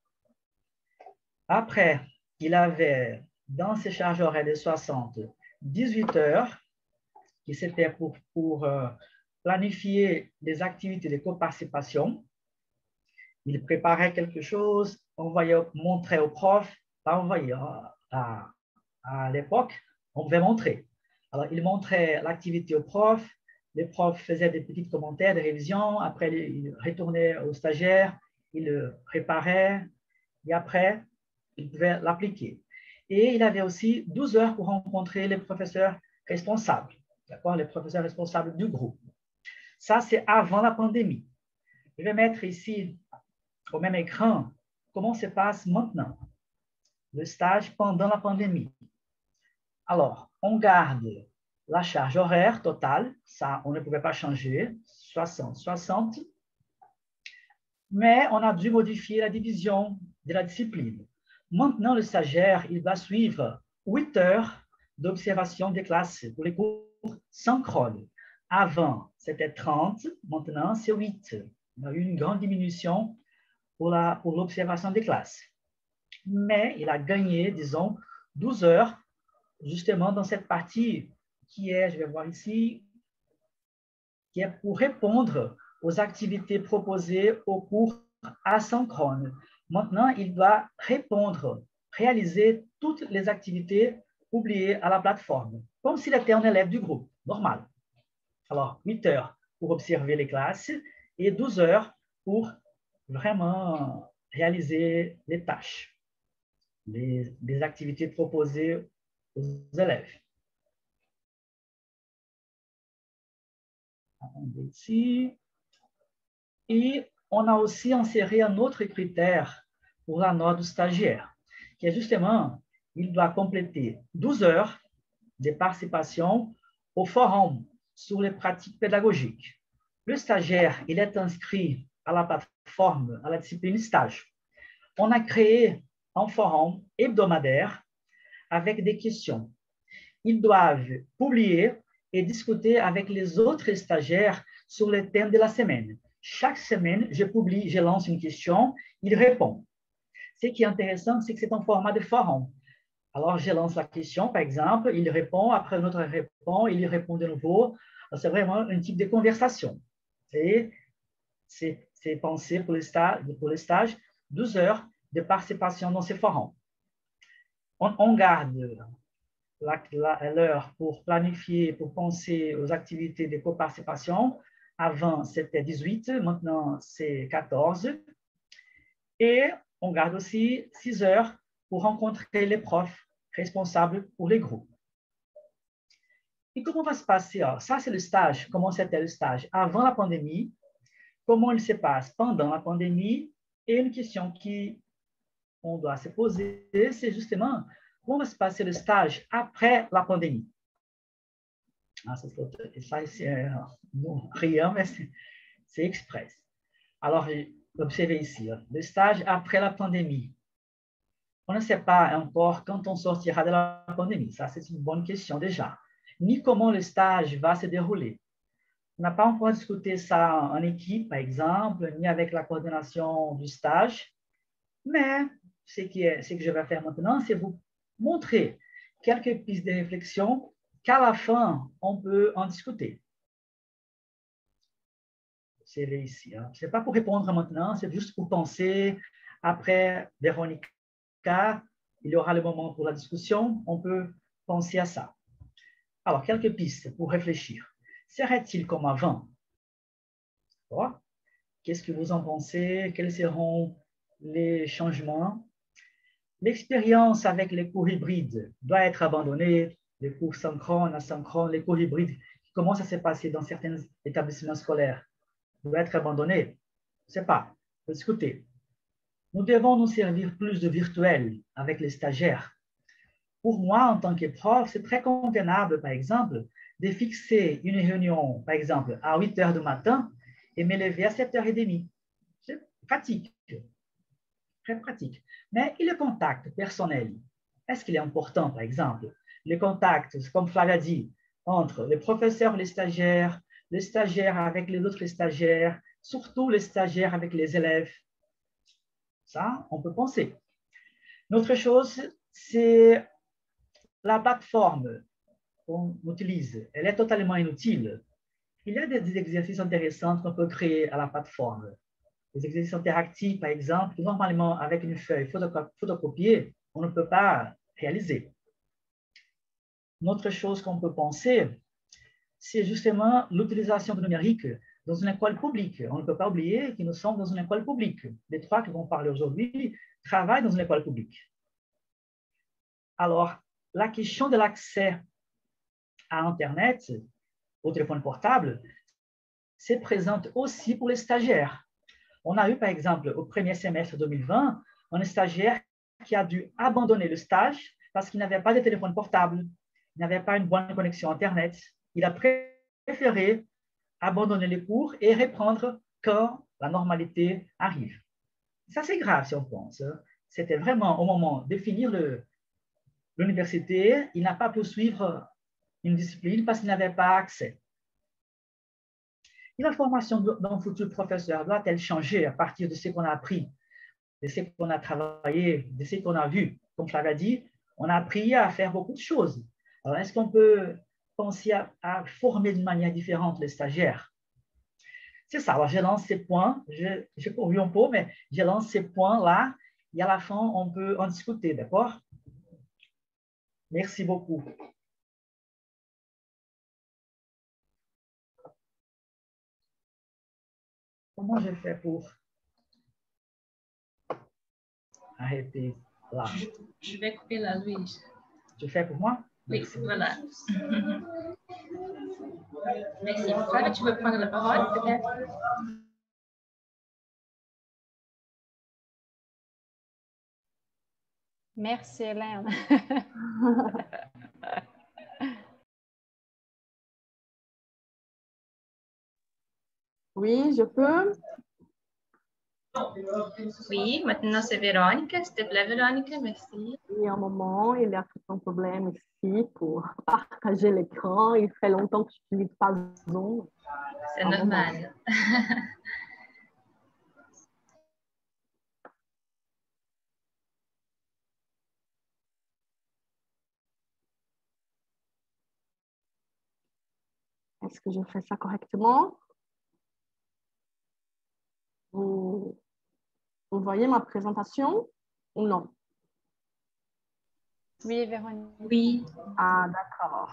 Après, il avait, dans ses charges horaires de soixante, dix-huit heures, qui c'était pour, pour euh, planifier des activités de coparticipation. Il préparait quelque chose, envoyait, montrait au prof, pas envoyé, à, à l'époque, on devait montrer. Alors, il montrait l'activité au prof, les profs faisaient des petits commentaires, des révisions, après, il retournait au stagiaire, il le préparait, et après, il pouvait l'appliquer. Et il avait aussi douze heures pour rencontrer les professeurs responsables, d'accord, les professeurs responsables du groupe. Ça, c'est avant la pandémie. Je vais mettre ici, au même écran, comment se passe maintenant le stage pendant la pandémie. Alors, on garde la charge horaire totale, ça, on ne pouvait pas changer, soixante soixante, mais on a dû modifier la division de la discipline. Maintenant, le stagiaire, il va suivre huit heures d'observation des classes pour les cours synchrones. Avant, c'était trente, maintenant, c'est huit. Il y a eu une grande diminution pour la, pour l'observation des classes. Mais il a gagné, disons, douze heures, justement, dans cette partie qui est, je vais voir ici, qui est pour répondre aux activités proposées au cours asynchrone. Maintenant, il doit répondre, réaliser toutes les activités publiées à la plateforme, comme s'il était un élève du groupe, normal. Alors, huit heures pour observer les classes et douze heures pour vraiment réaliser les tâches, les, les activités proposées aux élèves. Attendez ici. Et on a aussi inséré un autre critère pour la note du stagiaire, qui est justement, il doit compléter douze heures de participation au forum sur les pratiques pédagogiques. Le stagiaire, il est inscrit à la plateforme, à la discipline stage. On a créé un forum hebdomadaire avec des questions. Ils doivent publier et discuter avec les autres stagiaires sur les thèmes de la semaine. Chaque semaine, je publie, je lance une question, il répond. Ce qui est intéressant, c'est que c'est un format de forum. Alors, je lance la question, par exemple, il répond, après notre répond, il répond de nouveau. C'est vraiment un type de conversation. Et c'est pensé pour les stages, pour les stages, douze heures de participation dans ces forums. On, on garde l'heure pour planifier, pour penser aux activités de coparticipation. Avant, c'était dix-huit, maintenant, c'est quatorze. Et on garde aussi six heures pour rencontrer les profs responsables pour les groupes. Et comment va se passer? Ça, c'est le stage. Comment c'était le stage avant la pandémie? Comment il se passe pendant la pandémie? Et une question qu'on doit se poser, c'est justement comment va se passer le stage après la pandémie? Ah, ça, c'est rien, mais c'est express. Alors, observez ici, le stage après la pandémie. On ne sait pas encore quand on sortira de la pandémie. Ça, c'est une bonne question déjà. Ni comment le stage va se dérouler. On n'a pas encore discuté ça en équipe, par exemple, ni avec la coordination du stage. Mais ce, qui est, ce que je vais faire maintenant, c'est vous montrer quelques pistes de réflexion qu'à la fin, on peut en discuter. C'est ici. Hein. Ce n'est pas pour répondre maintenant, c'est juste pour penser. Après Véronica, il y aura le moment pour la discussion. On peut penser à ça. Alors, quelques pistes pour réfléchir. Serait-il comme avant? Qu'est-ce que vous en pensez? Quels seront les changements? L'expérience avec les cours hybrides doit être abandonnée. Les cours synchrones, asynchrones, les cours hybrides qui commencent à se passer dans certains établissements scolaires doivent être abandonnés. Je ne sais pas, on peut discuter. Nous devons nous servir plus de virtuel avec les stagiaires. Pour moi, en tant que prof, c'est très convenable, par exemple, de fixer une réunion, par exemple, à huit heures du matin et me lever à sept heures trente. C'est pratique, très pratique. Mais et le contact personnel? Est-ce qu'il est important, par exemple? Le contact, comme Flavia a dit, entre les professeurs et les stagiaires, les stagiaires avec les autres stagiaires, surtout les stagiaires avec les élèves. Ça, on peut penser. Une autre chose, c'est la plateforme qu'on utilise. Elle est totalement inutile. Il y a des exercices intéressants qu'on peut créer à la plateforme. Des exercices interactifs, par exemple, que normalement, avec une feuille photocopiée, on ne peut pas réaliser. Une autre chose qu'on peut penser, c'est justement l'utilisation du numérique dans une école publique. On ne peut pas oublier que nous sommes dans une école publique. Les trois qui vont parler aujourd'hui travaillent dans une école publique. Alors, la question de l'accès à Internet, au téléphone portable, se présente aussi pour les stagiaires. On a eu, par exemple, au premier semestre deux mille vingt, un stagiaire qui a dû abandonner le stage parce qu'il n'avait pas de téléphone portable, il n'avait pas une bonne connexion Internet. Il a préféré abandonner les cours et reprendre quand la normalité arrive. Ça, c'est grave si on pense. C'était vraiment au moment de finir l'université, il n'a pas pu suivre une discipline parce qu'il n'avait pas accès. Et la formation d'un futur professeur doit-elle changer à partir de ce qu'on a appris, de ce qu'on a travaillé, de ce qu'on a vu? Comme je l'avais dit, on a appris à faire beaucoup de choses. Alors, est-ce qu'on peut penser à, à former d'une manière différente les stagiaires? C'est ça. Alors, je lance ces points. Je, je cours un peu, mais je lance ces points-là et à la fin, on peut en discuter, d'accord? Merci beaucoup. Comment je fais pour arrêter là? Je, je vais couper là, Louise. Tu fais pour moi? Oui, voilà. Merci. Flavia, tu veux prendre la parole, peut-être? Merci, Hélène. Oui, je peux. Oui, maintenant c'est Véronique. S'il te plaît, Véronique, merci. Oui, un moment, il y a tout un problème ici pour partager l'écran. Il fait longtemps que je n'utilise pas Zoom. C'est normal. Est-ce que je fais ça correctement? Vous, vous voyez ma présentation ou non? Oui, Véronique. Oui. Ah, d'accord.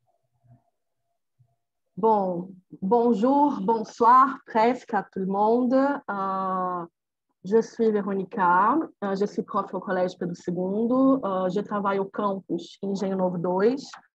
Bon, bonjour, bonsoir presque à tout le monde. Euh, je suis Veronica, euh, je suis prof au Collège Pedro segundo. Euh, je travaille au campus Engenho Novo dois.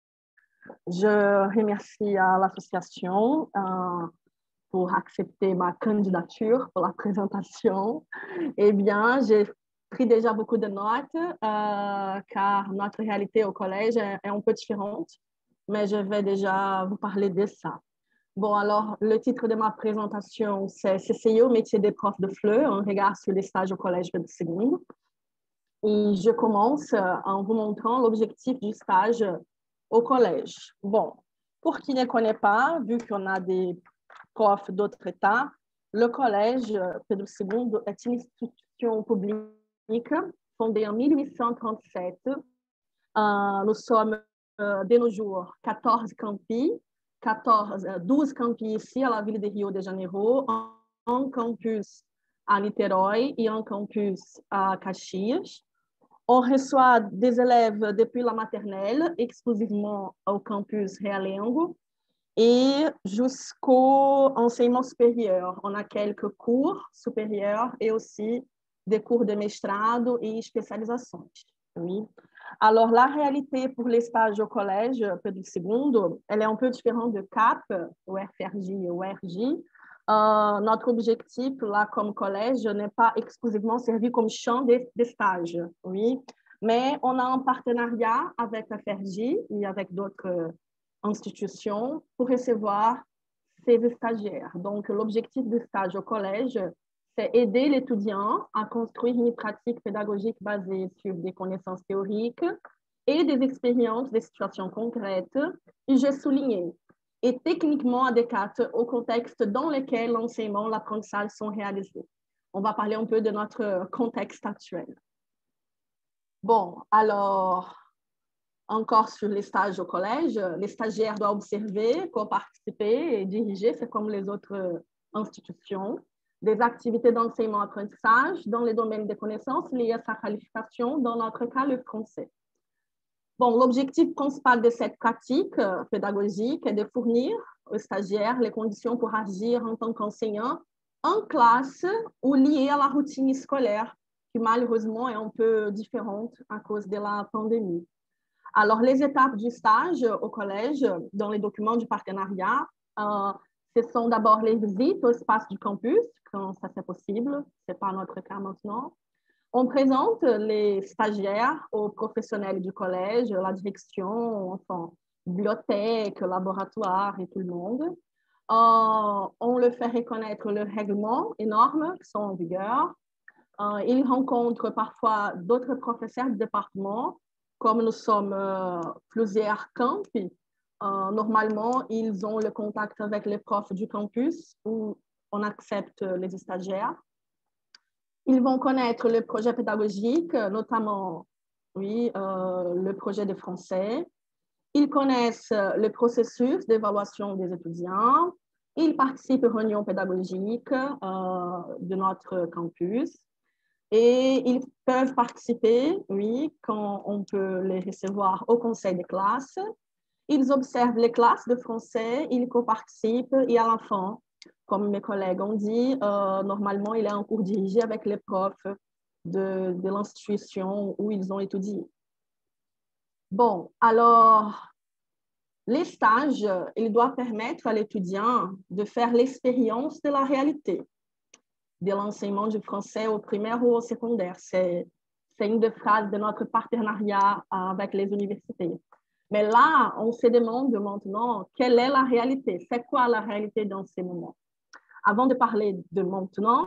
Je remercie à l'association euh, pour accepter ma candidature pour la présentation. Eh bien, j'ai pris déjà beaucoup de notes euh, car notre réalité au collège est, est un peu différente, mais je vais déjà vous parler de ça. Bon, alors, le titre de ma présentation, c'est C C I O, métier des profs de F L E, un regard sur les stages au Collège Pedro segundo. Et je commence en vous montrant l'objectif du stage au collège. Bon, pour qui ne connaît pas, vu qu'on a des profs d'autres États, le collège Pedro segundo est une institution publique fondée en mille huit cent trente-sept. Euh, nous sommes euh, de nos jours quatorze campus, quatorze, douze campus ici à la ville de Rio de Janeiro, un, un campus à Niterói et un campus à Caxias. On reçoit des élèves depuis la maternelle, exclusivement au campus Realengo, et jusqu'au enseignement supérieur. On a quelques cours supérieurs et aussi des cours de mestrado et spécialisation. Oui. Alors, la réalité pour les stages au collège Pedro segundo, elle est un peu différente de C A P, ou F R J et O R J. Euh, notre objectif, là, comme collège, n'est pas exclusivement servi comme champ de, de stage, oui, mais on a un partenariat avec F R J et avec d'autres institutions pour recevoir ces stagiaires. Donc, l'objectif du stage au collège, c'est aider l'étudiant à construire une pratique pédagogique basée sur des connaissances théoriques et des expériences, des situations concrètes, et j'ai souligné, et techniquement adéquates au contexte dans lequel l'enseignement et l'apprentissage sont réalisés. On va parler un peu de notre contexte actuel. Bon, alors, encore sur les stages au collège, les stagiaires doivent observer, co-participer et diriger, c'est comme les autres institutions, des activités d'enseignement-apprentissage dans les domaines des connaissances liées à sa qualification, dans notre cas, le français. Bon, l'objectif principal de cette pratique pédagogique est de fournir aux stagiaires les conditions pour agir en tant qu'enseignant en classe ou liées à la routine scolaire, qui malheureusement est un peu différente à cause de la pandémie. Alors, les étapes du stage au collège, dans les documents du partenariat, euh, ce sont d'abord les visites au espace du campus, quand ça c'est possible, ce n'est pas notre cas maintenant. On présente les stagiaires aux professionnels du collège, la direction, enfin, bibliothèque, laboratoire et tout le monde. Euh, on leur fait reconnaître le règlement et normes qui sont en vigueur. Euh, ils rencontrent parfois d'autres professeurs du département. Comme nous sommes euh, plusieurs campi, euh, normalement, ils ont le contact avec les profs du campus où on accepte les stagiaires. Ils vont connaître le projet pédagogique, notamment oui, euh, le projet de français. Ils connaissent le processus d'évaluation des étudiants. Ils participent aux réunions pédagogiques euh, de notre campus. Et ils peuvent participer, oui, quand on peut les recevoir au conseil de classe. Ils observent les classes de français, ils co-participent et à la fin, comme mes collègues ont dit, euh, normalement, il y a un cours dirigé avec les profs de, de l'institution où ils ont étudié. Bon, alors, les stages, ils doivent permettre à l'étudiant de faire l'expérience de la réalité de l'enseignement du français au primaire ou au secondaire. C'est une des phrases de notre partenariat avec les universités. Mais là, on se demande maintenant quelle est la réalité, c'est quoi la réalité dans ces moments. Avant de parler de maintenant,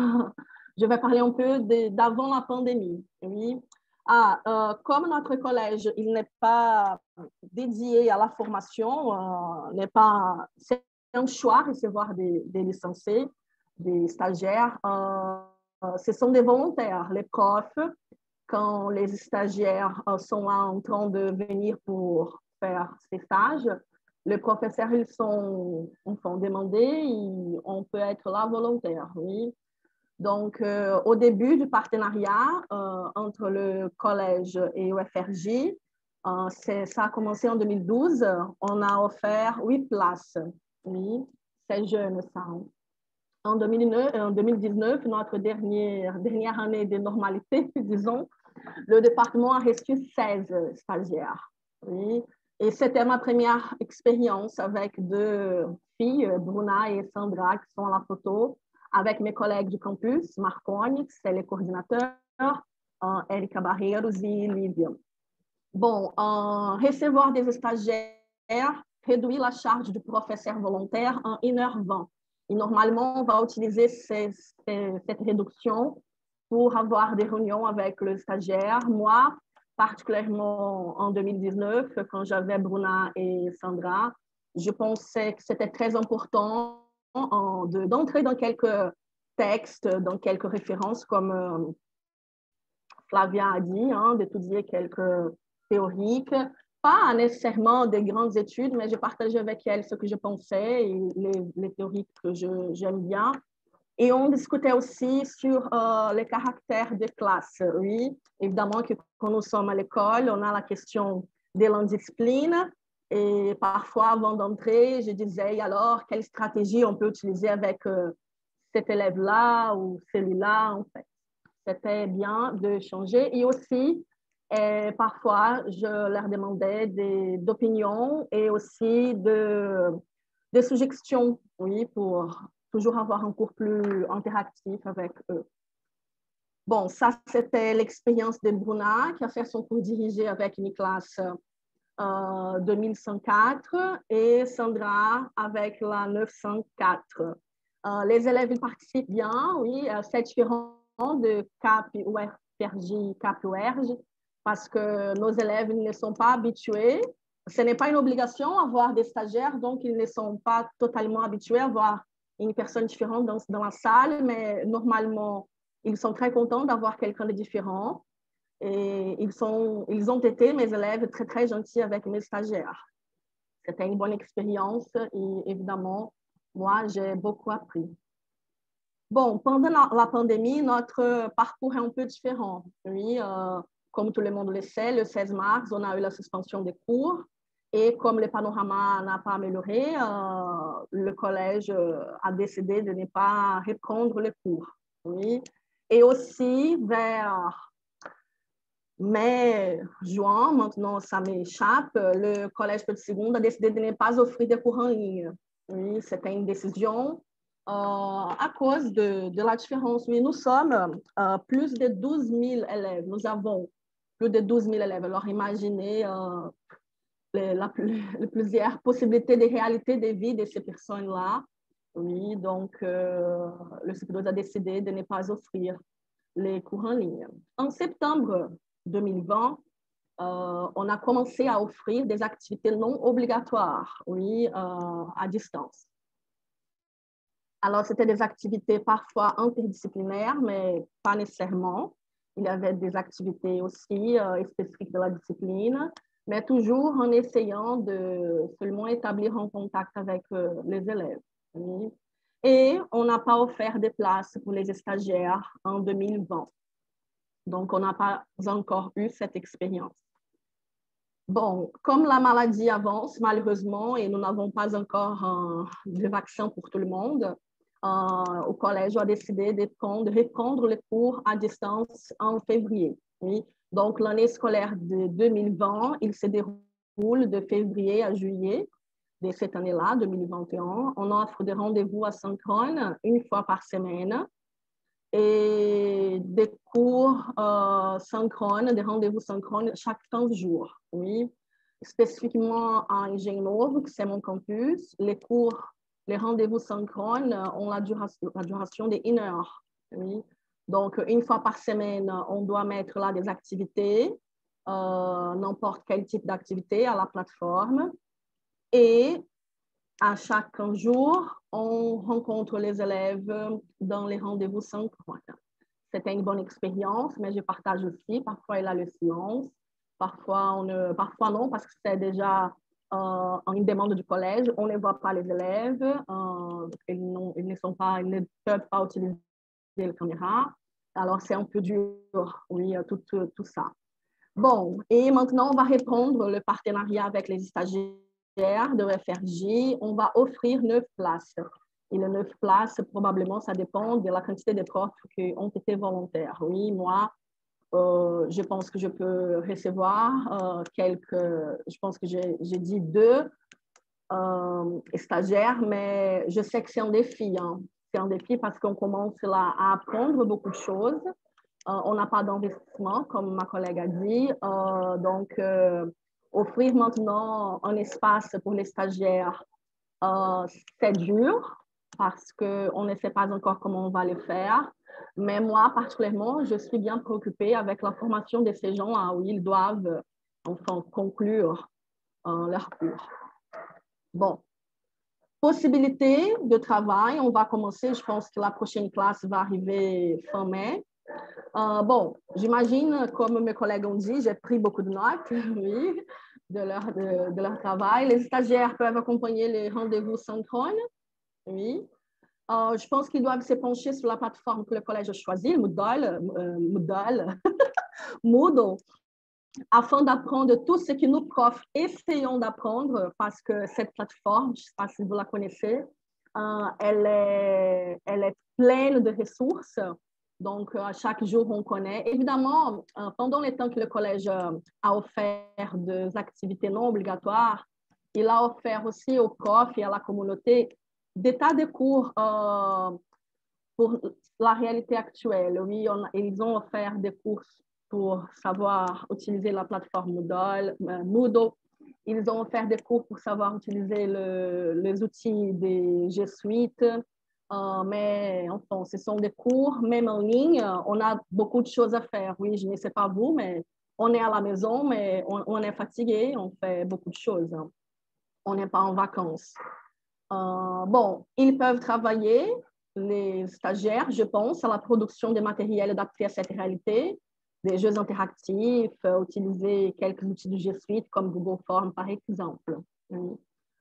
je vais parler un peu d'avant la pandémie. Oui. Ah, euh, comme notre collège, il n'est pas dédié à la formation, euh, n'est pas, c'est un choix recevoir des, des licenciés, des stagiaires. Euh, ce sont des volontaires, les profs, quand les stagiaires euh, sont en train de venir pour faire ces stages, les professeurs, ils sont enfin, demandés, et on peut être là volontaire, oui. Donc, euh, au début du partenariat euh, entre le collège et O F R J, euh, ça a commencé en deux mille douze, on a offert huit places, oui, c'est jeune ça. En deux mille dix-neuf, notre dernière, dernière année de normalité, disons, le département a reçu seize stagiaires. Oui. Et c'était ma première expérience avec deux filles, Bruna et Sandra, qui sont à la photo, avec mes collègues du campus, Marconi, c'est le coordinateur, uh, Erika Barreiros et Lívia. Bon, uh, recevoir des stagiaires réduit la charge du professeur volontaire en une heure vingt. Et normalement, on va utiliser ces, ces, cette réduction pour avoir des réunions avec le stagiaire. Moi, particulièrement en deux mille dix-neuf, quand j'avais Bruna et Sandra, je pensais que c'était très important d'entrer dans quelques textes, dans quelques références, comme euh, Flavia a dit, hein, d'étudier quelques théoriques, pas nécessairement des grandes études, mais j'ai partagé avec elle ce que je pensais et les, les théories que j'aime bien. Et on discutait aussi sur euh, les caractères de classe. Oui, évidemment que quand nous sommes à l'école, on a la question de l'indiscipline. Et parfois, avant d'entrer, je disais, alors, quelle stratégie on peut utiliser avec euh, cet élève-là ou celui-là, en fait. C'était bien de changer. Et aussi, et parfois, je leur demandais d'opinions et aussi de, de suggestions, oui, pour toujours avoir un cours plus interactif avec eux. Bon, ça, c'était l'expérience de Bruna, qui a fait son cours dirigé avec une classe euh, deux mille cent quatre et Sandra avec la neuf cent quatre. Euh, les élèves, ils participent bien, oui, c'est différent de C A P, O F R J, C A P, O R J, parce que nos élèves ils ne sont pas habitués. Ce n'est pas une obligation d'avoir des stagiaires, donc ils ne sont pas totalement habitués à avoir une personne différente dans, dans la salle, mais normalement, ils sont très contents d'avoir quelqu'un de différent. Et ils, sont, ils ont été, mes élèves, très, très gentils avec mes stagiaires. C'était une bonne expérience et évidemment, moi, j'ai beaucoup appris. Bon, pendant la, la pandémie, notre parcours est un peu différent. Oui, euh, comme tout le monde le sait, le seize mars, on a eu la suspension des cours. Et comme le panorama n'a pas amélioré, euh, le collège a décidé de ne pas reprendre les cours. Oui. Et aussi, vers mai, juin, maintenant ça m'échappe, le collège Petit Segundo a décidé de ne pas offrir des cours en ligne. Oui, c'était une décision euh, à cause de, de la différence. Oui, nous sommes euh, plus de douze mille élèves. Nous avons plus de douze mille élèves. Alors, imaginez euh, les, la, les plusieurs possibilités de réalité de vie de ces personnes-là. Oui, donc euh, le C P douze a décidé de ne pas offrir les cours en ligne. En septembre deux mille vingt, euh, on a commencé à offrir des activités non obligatoires, oui, euh, à distance. Alors, c'était des activités parfois interdisciplinaires, mais pas nécessairement. Il y avait des activités aussi euh, spécifiques de la discipline, mais toujours en essayant de seulement établir un contact avec euh, les élèves. Oui. Et on n'a pas offert de places pour les stagiaires en deux mille vingt. Donc, on n'a pas encore eu cette expérience. Bon, comme la maladie avance, malheureusement, et nous n'avons pas encore euh, de vaccin pour tout le monde, euh, au collège a décidé de, prendre, de reprendre les cours à distance en février. Oui. Donc, l'année scolaire de deux mille vingt, il se déroule de février à juillet de cette année-là, deux mille vingt et un. On offre des rendez-vous asynchrones une fois par semaine et des cours euh, synchrones, des rendez-vous synchrones chaque quinze jours. Oui. Spécifiquement à Engenho Novo, que c'est mon campus, les cours, les rendez-vous synchrones ont la duration, la duration de une heure. Oui. Donc, une fois par semaine, on doit mettre là des activités, euh, n'importe quel type d'activité à la plateforme. Et à chaque jour, on rencontre les élèves dans les rendez-vous synchrones. C'était une bonne expérience, mais je partage aussi. Parfois, il y a le silence. Parfois, on ne, parfois non, parce que c'est déjà euh, une demande du collège. On ne voit pas les élèves. Euh, ils, ils, ne sont pas, ils ne peuvent pas utiliser la caméra. Alors, c'est un peu dur, oui, tout, tout, tout ça. Bon, et maintenant, on va reprendre le partenariat avec les stagiaires de F R J. On va offrir neuf places. Et les neuf places, probablement, ça dépend de la quantité de profs qui ont été volontaires. Oui, moi, euh, je pense que je peux recevoir euh, quelques, je pense que j'ai dit deux euh, stagiaires, mais je sais que c'est un défi. Hein. C'est un défi parce qu'on commence là à apprendre beaucoup de choses. Euh, on n'a pas d'investissement, comme ma collègue a dit. Euh, donc, euh, offrir maintenant un espace pour les stagiaires, euh, c'est dur parce qu'on ne sait pas encore comment on va le faire. Mais moi, particulièrement, je suis bien préoccupée avec la formation de ces gens-là où ils doivent enfin conclure euh, leur cours. Bon, possibilité de travail, on va commencer, je pense que la prochaine classe va arriver fin mai. Euh, bon, j'imagine, comme mes collègues ont dit, j'ai pris beaucoup de notes, oui, de leur, de, de leur travail. Les stagiaires peuvent accompagner les rendez-vous synchrones, oui. Euh, je pense qu'ils doivent se pencher sur la plateforme que le collège a choisie, Moodle, euh, Moodle, Moodle, afin d'apprendre tout ce que nous, profs, essayons d'apprendre, parce que cette plateforme, je ne sais pas si vous la connaissez, euh, elle, est, elle est pleine de ressources. Donc, à chaque jour, on connaît. Évidemment, euh, pendant les temps que le collège euh, a offert des activités non obligatoires, il a offert aussi aux profs et à la communauté des tas de cours euh, pour la réalité actuelle. Oui, on, ils ont offert des cours pour savoir utiliser la plateforme Moodle, euh, Moodle. Ils ont offert des cours pour savoir utiliser le, les outils des G Suite. Euh, mais enfin, ce sont des cours, même en ligne, on a beaucoup de choses à faire. Oui, je ne sais pas vous, mais on est à la maison, mais on, on est fatigué, on fait beaucoup de choses. On n'est pas en vacances. Euh, bon, ils peuvent travailler, les stagiaires, je pense, à la production des matériels adaptés à cette réalité, des jeux interactifs, euh, utiliser quelques outils du G Suite comme Google Forms, par exemple. Oui.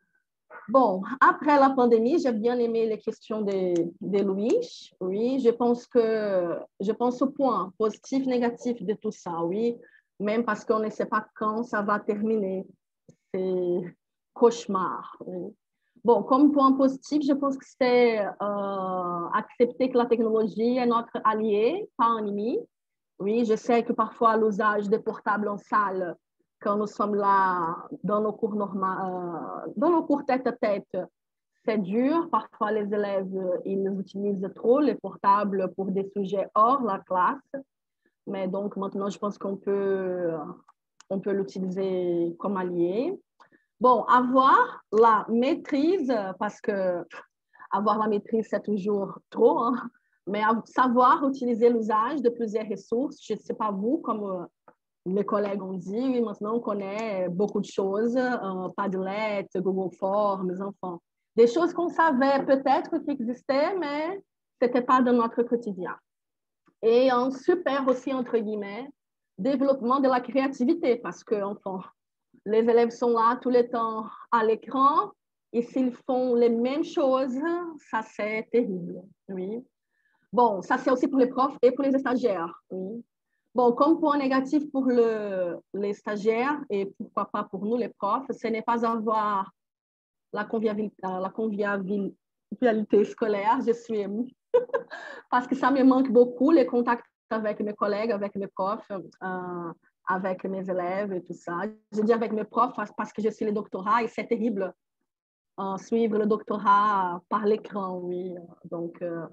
Bon, après la pandémie, j'ai bien aimé les questions de, de Louis. Oui, je pense que je pense au point positif, négatif de tout ça, oui, même parce qu'on ne sait pas quand ça va terminer. C'est cauchemar. Oui. Bon, comme point positif, je pense que c'est euh, accepter que la technologie est notre allié, pas un ennemi. Oui, je sais que parfois l'usage des portables en salle, quand nous sommes là dans nos cours normaux, euh, dans nos cours tête à tête, c'est dur. Parfois, les élèves, ils utilisent trop les portables pour des sujets hors la classe. Mais donc, maintenant, je pense qu'on peut, on peut l'utiliser comme allié. Bon, avoir la maîtrise, parce que avoir la maîtrise, c'est toujours trop, hein, mais savoir utiliser l'usage de plusieurs ressources. Je ne sais pas vous, comme mes collègues ont dit, oui, maintenant on connaît beaucoup de choses, euh, Padlet, Google Forms, enfin, des choses qu'on savait peut-être qui existaient, mais ce n'était pas dans notre quotidien. Et un super aussi, entre guillemets, développement de la créativité, parce que, enfin, les élèves sont là tout le temps à l'écran, et s'ils font les mêmes choses, ça c'est terrible, oui. Bon, ça c'est aussi pour les profs et pour les stagiaires, oui. Bon, comme point négatif pour le, les stagiaires et pourquoi pas pour nous les profs, ce n'est pas avoir la convivialité, la convivialité scolaire. Je suis émue parce que ça me manque beaucoup, les contacts avec mes collègues, avec mes profs, euh, avec mes élèves et tout ça. Je dis avec mes profs parce que je suis le doctorat et c'est terrible euh, suivre le doctorat par l'écran, oui. Donc, euh,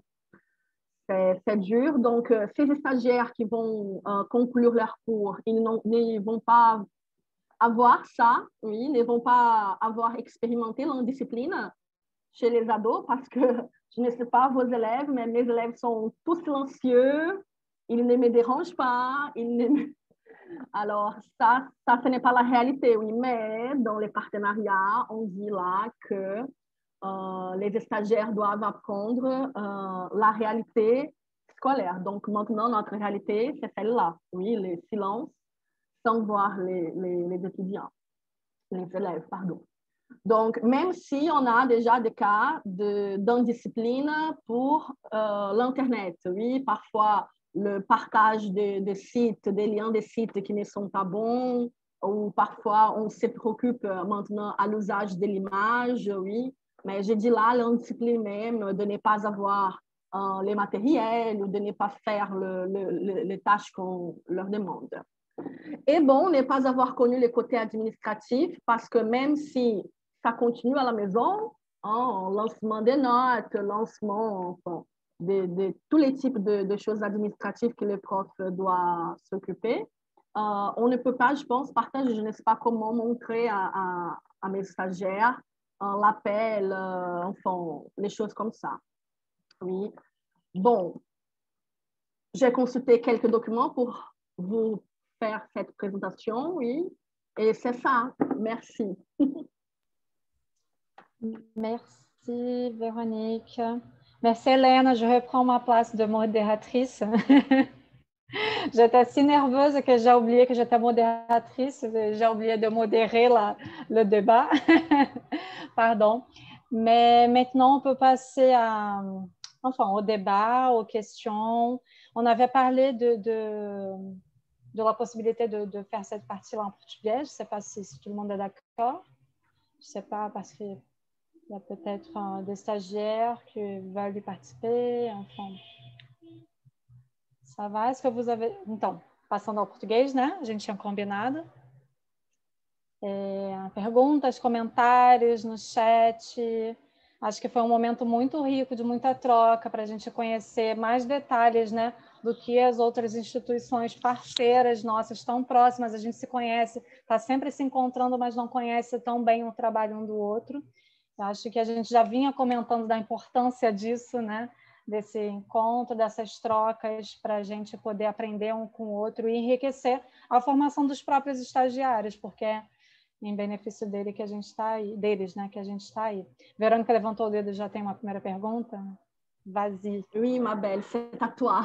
c'est dur. Donc, euh, ces stagiaires qui vont euh, conclure leur cours, ils ne vont pas avoir ça, oui, ils ne vont pas avoir expérimenté l'indiscipline chez les ados parce que je ne sais pas vos élèves, mais mes élèves sont tous silencieux, ils ne me dérangent pas, ils ne... Alors, ça, ça, ce n'est pas la réalité, oui, mais dans les partenariats, on dit là que euh, les stagiaires doivent apprendre euh, la réalité scolaire. Donc, maintenant, notre réalité, c'est celle-là, oui, les silences, sans voir les, les, les étudiants, les élèves, pardon. Donc, même si on a déjà des cas d'indiscipline de, pour euh, l'Internet, oui, parfois le partage de, de sites, des liens de sites qui ne sont pas bons, ou parfois on se préoccupe maintenant à l'usage de l'image, oui, mais je dis là l'indiscipline même de ne pas avoir euh, les matériels ou de ne pas faire le, le, le, les tâches qu'on leur demande. Et bon, ne pas avoir connu le côté administratif parce que même si ça continue à la maison, hein, lancement des notes, lancement enfin, de, de tous les types de, de choses administratives que le prof doit s'occuper, euh, on ne peut pas, je pense, partager, je ne sais pas comment montrer à, à, à mes stagiaires euh, l'appel, euh, enfin, les choses comme ça. Oui. Bon, j'ai consulté quelques documents pour vous faire cette présentation, oui, et c'est ça. Merci. Merci, Véronique. Merci, Helena. Je reprends ma place de modératrice. J'étais si nerveuse que j'ai oublié que j'étais modératrice. J'ai oublié de modérer la, le débat. Pardon. Mais maintenant, on peut passer à, enfin, au débat, aux questions. On avait parlé de, de, de la possibilité de, de faire cette partie-là en portugais. Je ne sais pas si, si tout le monde est d'accord. Je ne sais pas parce que il y a peut-être uh, des stagiaires qui veulent y participer, enfin. Ça vai? Est-ce que vous avez... Então, passando ao português, né? A gente tinha combinado. É, perguntas, comentários no chat. Acho que foi um momento muito rico, de muita troca, para a gente conhecer mais detalhes, né? Do que as outras instituições parceiras nossas, tão próximas. A gente se conhece, está sempre se encontrando, mas não conhece tão bem o trabalho um do outro. Acho que a gente já vinha comentando da importância disso, né? Desse encontro, dessas trocas, para a gente poder aprender um com o outro e enriquecer a formação dos próprios estagiários, porque é em benefício dele que a gente está aí, deles, né? Que a gente está aí. Verônica levantou o dedo, já tem uma primeira pergunta? Vazio. Oui, ma belle, c'est à toi.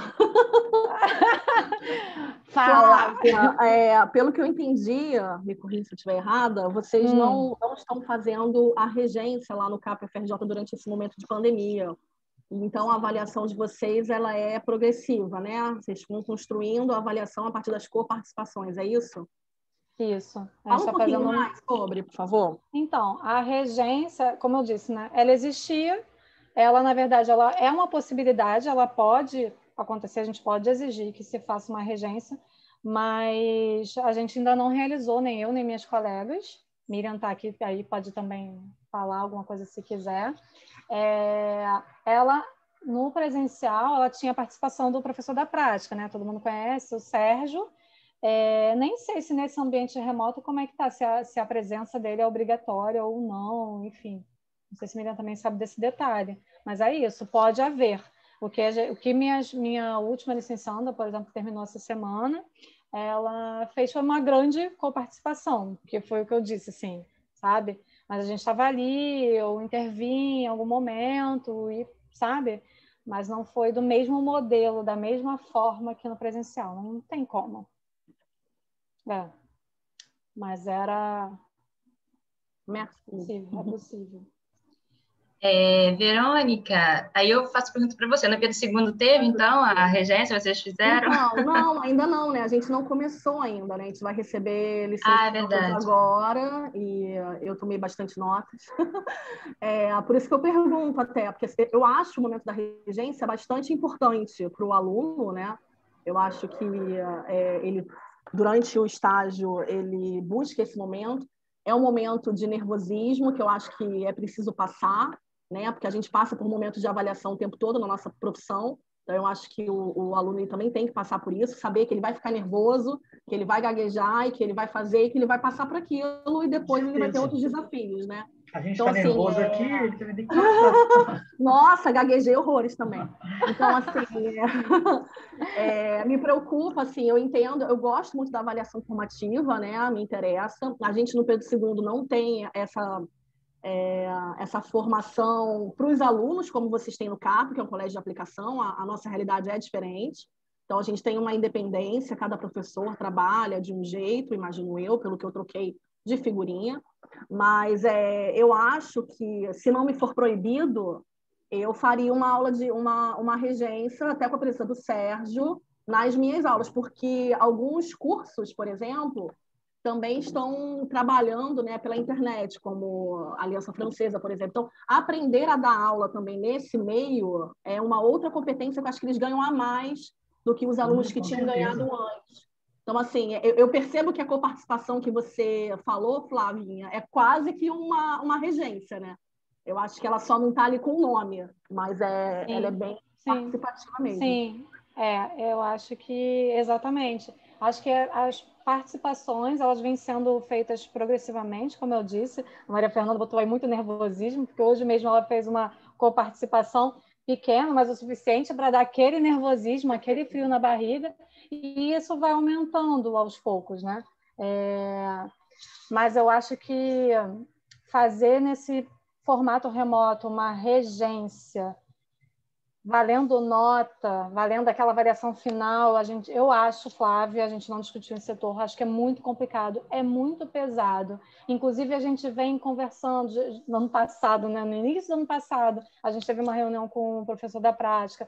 Fala! Flávia, é, pelo que eu entendi, me corrija se eu estiver errada, vocês hum. não, não estão fazendo a regência lá no C A P F R J durante esse momento de pandemia. Então, a avaliação de vocês ela é progressiva, né? Vocês vão construindo a avaliação a partir das coparticipações, é isso? Isso. Fala um tá pouquinho fazendo... mais sobre, por favor. Então, a regência, como eu disse, né? Ela existia, ela, na verdade, ela é uma possibilidade, ela pode acontecer, a gente pode exigir que se faça uma regência, mas a gente ainda não realizou, nem eu, nem minhas colegas. Miriam está aqui, aí pode também falar alguma coisa se quiser. É, ela, no presencial, ela tinha a participação do professor da prática, né? Todo mundo conhece, o Sérgio. É, nem sei se nesse ambiente remoto como é que está, se a, se a presença dele é obrigatória ou não, enfim. Não sei se a Miriam também sabe desse detalhe, mas é isso, pode haver. O que, o que minha, minha última licencianda, por exemplo, que terminou essa semana, ela fez foi uma grande coparticipação, que foi o que eu disse, assim, sabe? Mas a gente estava ali, eu intervi em algum momento, e, sabe? Mas não foi do mesmo modelo, da mesma forma que no presencial, não tem como. É, mas era possível, é possível. É, Verônica, aí eu faço pergunta para você. No Pedro segundo teve, então, a regência, vocês fizeram? Não, não, ainda não, né? A gente não começou ainda, né? A gente vai receber Ah, é licenciatura verdade. agora e eu tomei bastante notas. É, por isso que eu pergunto até, porque eu acho o momento da regência bastante importante para o aluno, né? Eu acho que é, ele, durante o estágio, ele busca esse momento. É um momento de nervosismo que eu acho que é preciso passar, né? Porque a gente passa por momentos de avaliação o tempo todo na nossa profissão. Então, eu acho que o, o aluno ele também tem que passar por isso, saber que ele vai ficar nervoso, que ele vai gaguejar e que ele vai fazer e que ele vai passar por aquilo e depois ele vai ter outros desafios, né? A gente então, está assim, nervoso é... aqui, ele também tem que passar. Nossa, gaguejei horrores também. Então, assim, é... É, me preocupa, assim, eu entendo, eu gosto muito da avaliação formativa, né? Me interessa. A gente no Pedro segundo não tem essa... É, essa formação para os alunos, como vocês têm no CAP, que é um colégio de aplicação, a, a nossa realidade é diferente. Então, a gente tem uma independência, cada professor trabalha de um jeito, imagino eu, pelo que eu troquei de figurinha. Mas é, eu acho que, se não me for proibido, eu faria uma aula de uma, uma regência, até com a presença do Sérgio, nas minhas aulas, porque alguns cursos, por exemplo, também estão trabalhando, né, pela internet, como a Aliança Francesa, por exemplo. Então, aprender a dar aula também nesse meio é uma outra competência que eu acho que eles ganham a mais do que os alunos Sim, que com tinham certeza. ganhado antes. Então, assim, eu, eu percebo que a coparticipação que você falou, Flavinha, é quase que uma, uma regência, né? Eu acho que ela só não está ali com o nome, mas é, ela é bem sim, participativa mesmo. Sim, é, eu acho que, exatamente. Acho que as participações, elas vêm sendo feitas progressivamente, como eu disse. A Maria Fernanda botou aí muito nervosismo, porque hoje mesmo ela fez uma coparticipação pequena, mas o suficiente para dar aquele nervosismo, aquele frio na barriga, e isso vai aumentando aos poucos, né? É, mas eu acho que fazer nesse formato remoto uma regência, valendo nota, valendo aquela avaliação final, a gente, eu acho, Flávia, a gente não discutiu em setor, acho que é muito complicado, é muito pesado. Inclusive, a gente vem conversando no ano passado, né, no início do ano passado, a gente teve uma reunião com o professor da prática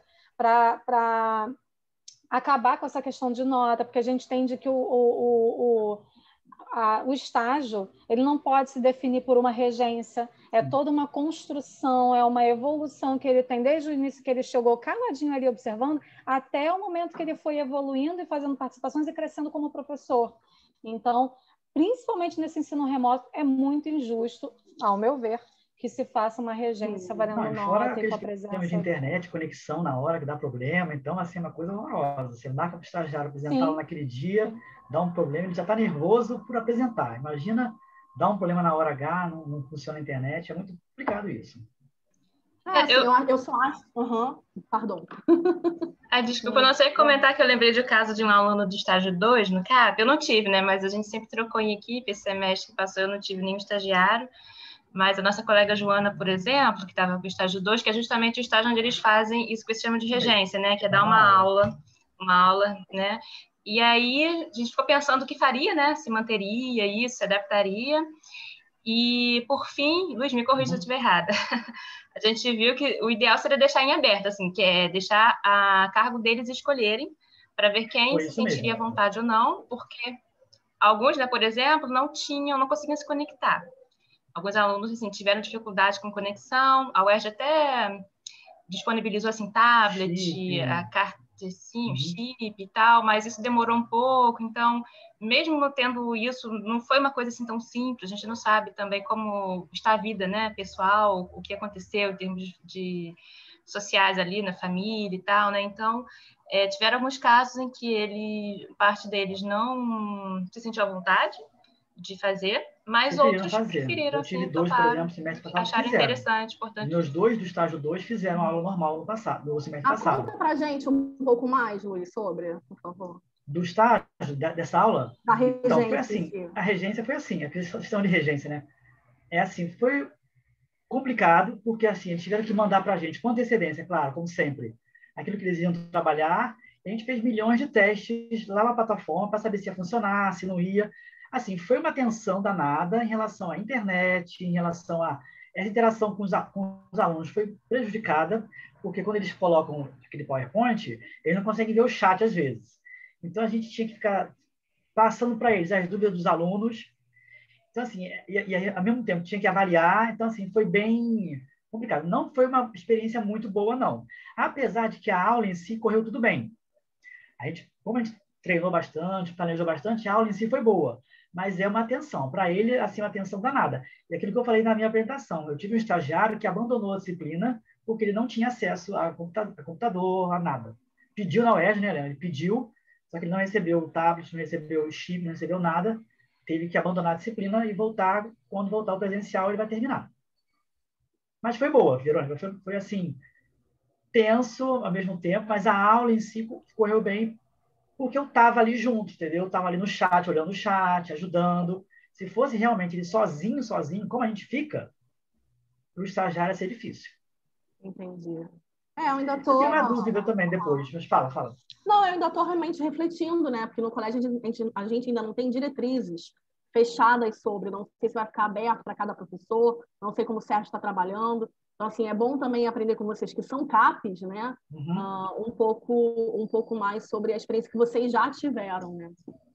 para acabar com essa questão de nota, porque a gente entende que o, o, o A, o estágio ele não pode se definir por uma regência, é toda uma construção, é uma evolução que ele tem desde o início que ele chegou caladinho ali observando, até o momento que ele foi evoluindo e fazendo participações e crescendo como professor. Então, principalmente nesse ensino remoto, é muito injusto, ao meu ver, que se faça uma regência valendo Não, e fora nota e com a aqueles problemas de presença... internet, conexão na hora que dá problema, então, assim, é uma coisa horrorosa. Você marca para o estagiário apresentar Sim, naquele dia, sim. dá um problema, ele já está nervoso por apresentar. Imagina dar um problema na hora H, não, não funciona a internet, é muito complicado isso. Ah, assim, eu... eu, eu só acho... Uhum. Pardon. Ah, desculpa, eu não sei comentar que eu lembrei do caso de um aluno do estágio dois no CAP. Eu não tive, né? Mas a gente sempre trocou em equipe. Esse semestre que passou eu não tive nenhum estagiário. Mas a nossa colega Joana, por exemplo, que estava com o estágio dois, que é justamente o estágio onde eles fazem isso que se chama de regência, né? Que é dar uma aula, uma aula, né? E aí a gente ficou pensando o que faria, né? Se manteria isso, se adaptaria. E, por fim, Luiz, me corrija se eu estiver errada. A gente viu que o ideal seria deixar em aberto, assim, que é deixar a cargo deles escolherem para ver quem se sentiria à vontade ou não, porque alguns, né, por exemplo, não tinham, não conseguiam se conectar. Alguns alunos, assim, tiveram dificuldade com conexão, a U E R J até disponibilizou, assim, tablet, a car de sim, Uhum. chip e tal, mas isso demorou um pouco, então, mesmo não tendo isso, não foi uma coisa assim tão simples, a gente não sabe também como está a vida, né, pessoal, o que aconteceu em termos de sociais ali na família e tal, né, então, é, tiveram alguns casos em que ele, parte deles não se sentiu à vontade de fazer, mas Preferiram outros fazer. preferiram, Eu tive assim, dois, por toparam, exemplo, semestre passado, que acharam fizeram. interessante, importante. Meus dois do estágio dois fizeram aula normal no passado, no semestre Ah, passado. conta pra gente um pouco mais, Luiz, sobre, por favor. Do estágio, da, dessa aula, Da então, foi regência em assim, si. a regência foi assim, a questão de regência, né? É assim, foi complicado, porque assim, eles tiveram que mandar para a gente, com antecedência, claro, como sempre, aquilo que eles iam trabalhar. A gente fez milhões de testes lá na plataforma para saber se ia funcionar, se não ia. Assim, foi uma tensão danada em relação à internet, em relação a essa interação com os, com os alunos foi prejudicada, porque quando eles colocam aquele PowerPoint, eles não conseguem ver o chat às vezes. Então a gente tinha que ficar passando para eles as dúvidas dos alunos. Então, assim, e, e ao mesmo tempo tinha que avaliar, então, assim, foi bem complicado. Não foi uma experiência muito boa, não. Apesar de que a aula em si correu tudo bem. A gente, como a gente treinou bastante, planejou bastante, a aula em si foi boa. Mas é uma atenção. Para ele, assim, uma atenção danada. E aquilo que eu falei na minha apresentação, eu tive um estagiário que abandonou a disciplina porque ele não tinha acesso a computador, a nada. Pediu na U E R J, né? Ele pediu, só que ele não recebeu o tablet, não recebeu o chip, não recebeu nada. Teve que abandonar a disciplina e voltar. Quando voltar ao presencial, ele vai terminar. Mas foi boa, Verônica. Foi, foi assim, tenso ao mesmo tempo, mas a aula em si correu bem porque eu estava ali junto, entendeu? Eu estava ali no chat, olhando o chat, ajudando. Se fosse realmente ele sozinho, sozinho, como a gente fica, para o estagiário ia ser difícil. Entendi. É, eu ainda Eu tô... tenho uma dúvida também depois, mas fala, fala. Não, eu ainda estou realmente refletindo, né? Porque no colégio a gente, a gente ainda não tem diretrizes fechadas sobre, não sei se vai ficar aberto para cada professor, não sei como o Sérgio está trabalhando. Então, assim, é bom também aprender com vocês que são CAPs, né? Uhum. Uh, um pouco, um pouco mais sobre a experiência que vocês já tiveram, né?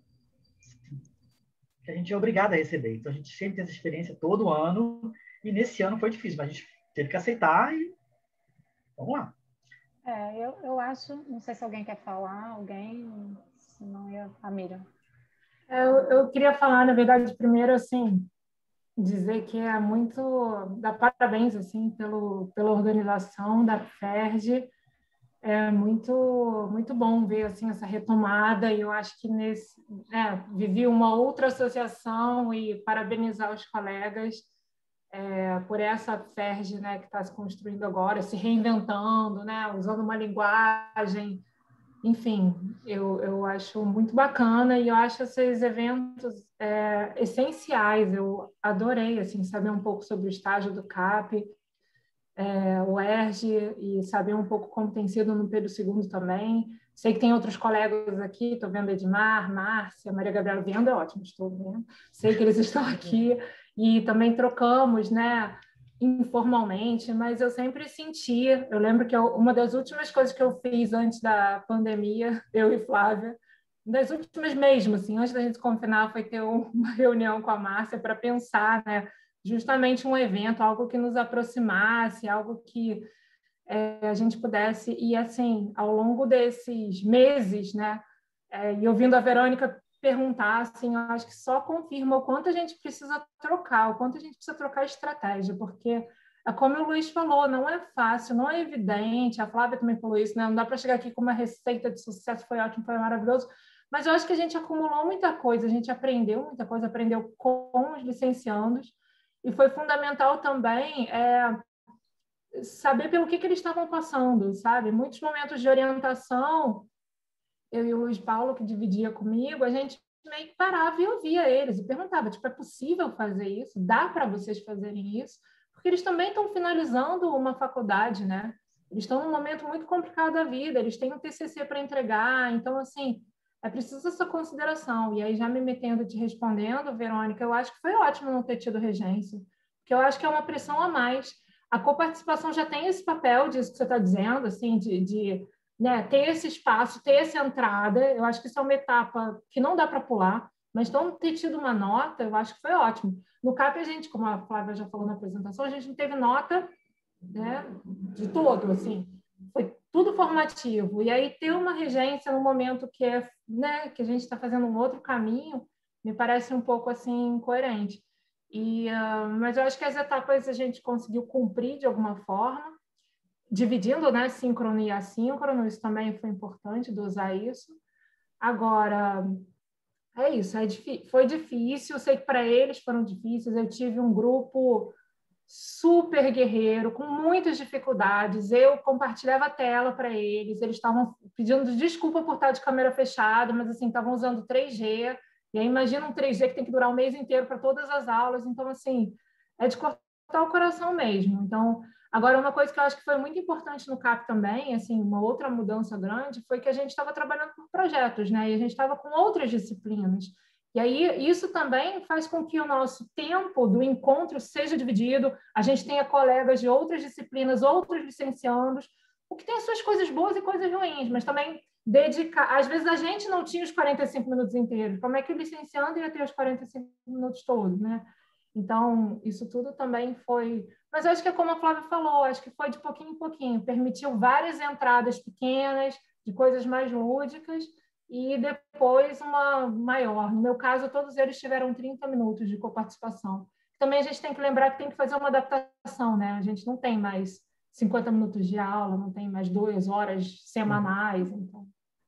Que a gente é obrigado a receber. Então, a gente sempre tem essa experiência todo ano, e nesse ano foi difícil, mas a gente teve que aceitar e vamos lá. É, eu, eu acho, não sei se alguém quer falar, alguém, se não ia, a Miriam. Eu, eu queria falar, na verdade, primeiro, assim, dizer que é muito, dar parabéns, assim, pelo, pela organização da F E R J, é muito, muito bom ver, assim, essa retomada, e eu acho que nesse, né, vivi uma outra associação e parabenizar os colegas é, por essa F E R J, né, que está se construindo agora, se reinventando, né, usando uma linguagem. Enfim, eu, eu acho muito bacana e eu acho esses eventos é, essenciais. Eu adorei assim, saber um pouco sobre o estágio do CAP, é, o E R J, e saber um pouco como tem sido no Pedro segundo também. Sei que tem outros colegas aqui, estou vendo Edmar, Márcia, Maria Gabriela vendo, é ótimo, estou vendo. Sei que eles estão aqui e também trocamos, né? Informalmente, mas eu sempre sentia. Eu lembro que eu, uma das últimas coisas que eu fiz antes da pandemia, eu e Flávia, das últimas mesmo, assim, antes da gente confinar, foi ter uma reunião com a Márcia para pensar, né, justamente um evento, algo que nos aproximasse, algo que é, a gente pudesse. E assim, ao longo desses meses, né, é, e ouvindo a Verônica perguntar, assim, eu acho que só confirma o quanto a gente precisa trocar, o quanto a gente precisa trocar estratégia, porque, como o Luiz falou, não é fácil, não é evidente, a Flávia também falou isso, né? Não dá para chegar aqui com uma receita de sucesso, foi ótimo, foi maravilhoso, mas eu acho que a gente acumulou muita coisa, a gente aprendeu muita coisa, aprendeu com os licenciandos, e foi fundamental também é, saber pelo que, que eles estavam passando, sabe? Muitos momentos de orientação, eu e o Luiz Paulo, que dividia comigo, a gente meio que parava e ouvia eles e perguntava, tipo, é possível fazer isso? Dá para vocês fazerem isso? Porque eles também estão finalizando uma faculdade, né? Eles estão num momento muito complicado da vida, eles têm um T C C para entregar, então, assim, é preciso essa consideração. E aí, já me metendo te respondendo, Verônica, eu acho que foi ótimo não ter tido regência, porque eu acho que é uma pressão a mais. A coparticipação já tem esse papel disso que você está dizendo, assim, de... de né, ter esse espaço, ter essa entrada, eu acho que isso é uma etapa que não dá para pular, mas então ter tido uma nota, eu acho que foi ótimo. No CAP, a gente, como a Flávia já falou na apresentação, a gente não teve nota, né, de todo, assim, foi tudo formativo. E aí ter uma regência no momento que, é, né, que a gente está fazendo um outro caminho, me parece um pouco assim incoerente. E, uh, mas eu acho que as etapas a gente conseguiu cumprir de alguma forma, dividindo, né, síncrono e assíncrono, isso também foi importante de usar isso. Agora, é isso, é foi difícil, eu sei que para eles foram difíceis, eu tive um grupo super guerreiro, com muitas dificuldades, eu compartilhava a tela para eles, eles estavam pedindo desculpa por estar de câmera fechada, mas assim, estavam usando três G, e aí imagina um três G que tem que durar um mês inteiro para todas as aulas, então assim, é de cortar o coração mesmo. Então, agora uma coisa que eu acho que foi muito importante no C A P também, assim, uma outra mudança grande, foi que a gente estava trabalhando com projetos, né, e a gente estava com outras disciplinas. E aí, isso também faz com que o nosso tempo do encontro seja dividido, a gente tenha colegas de outras disciplinas, outros licenciandos, o que tem as suas coisas boas e coisas ruins, mas também dedicar... Às vezes, a gente não tinha os quarenta e cinco minutos inteiros, como é que o licenciando ia ter os quarenta e cinco minutos todos, né? Então, isso tudo também foi... Mas eu acho que é como a Flávia falou, acho que foi de pouquinho em pouquinho, permitiu várias entradas pequenas, de coisas mais lúdicas, e depois uma maior. No meu caso, todos eles tiveram trinta minutos de coparticipação. Também a gente tem que lembrar que tem que fazer uma adaptação, né? A gente não tem mais cinquenta minutos de aula, não tem mais duas horas semanais. Então.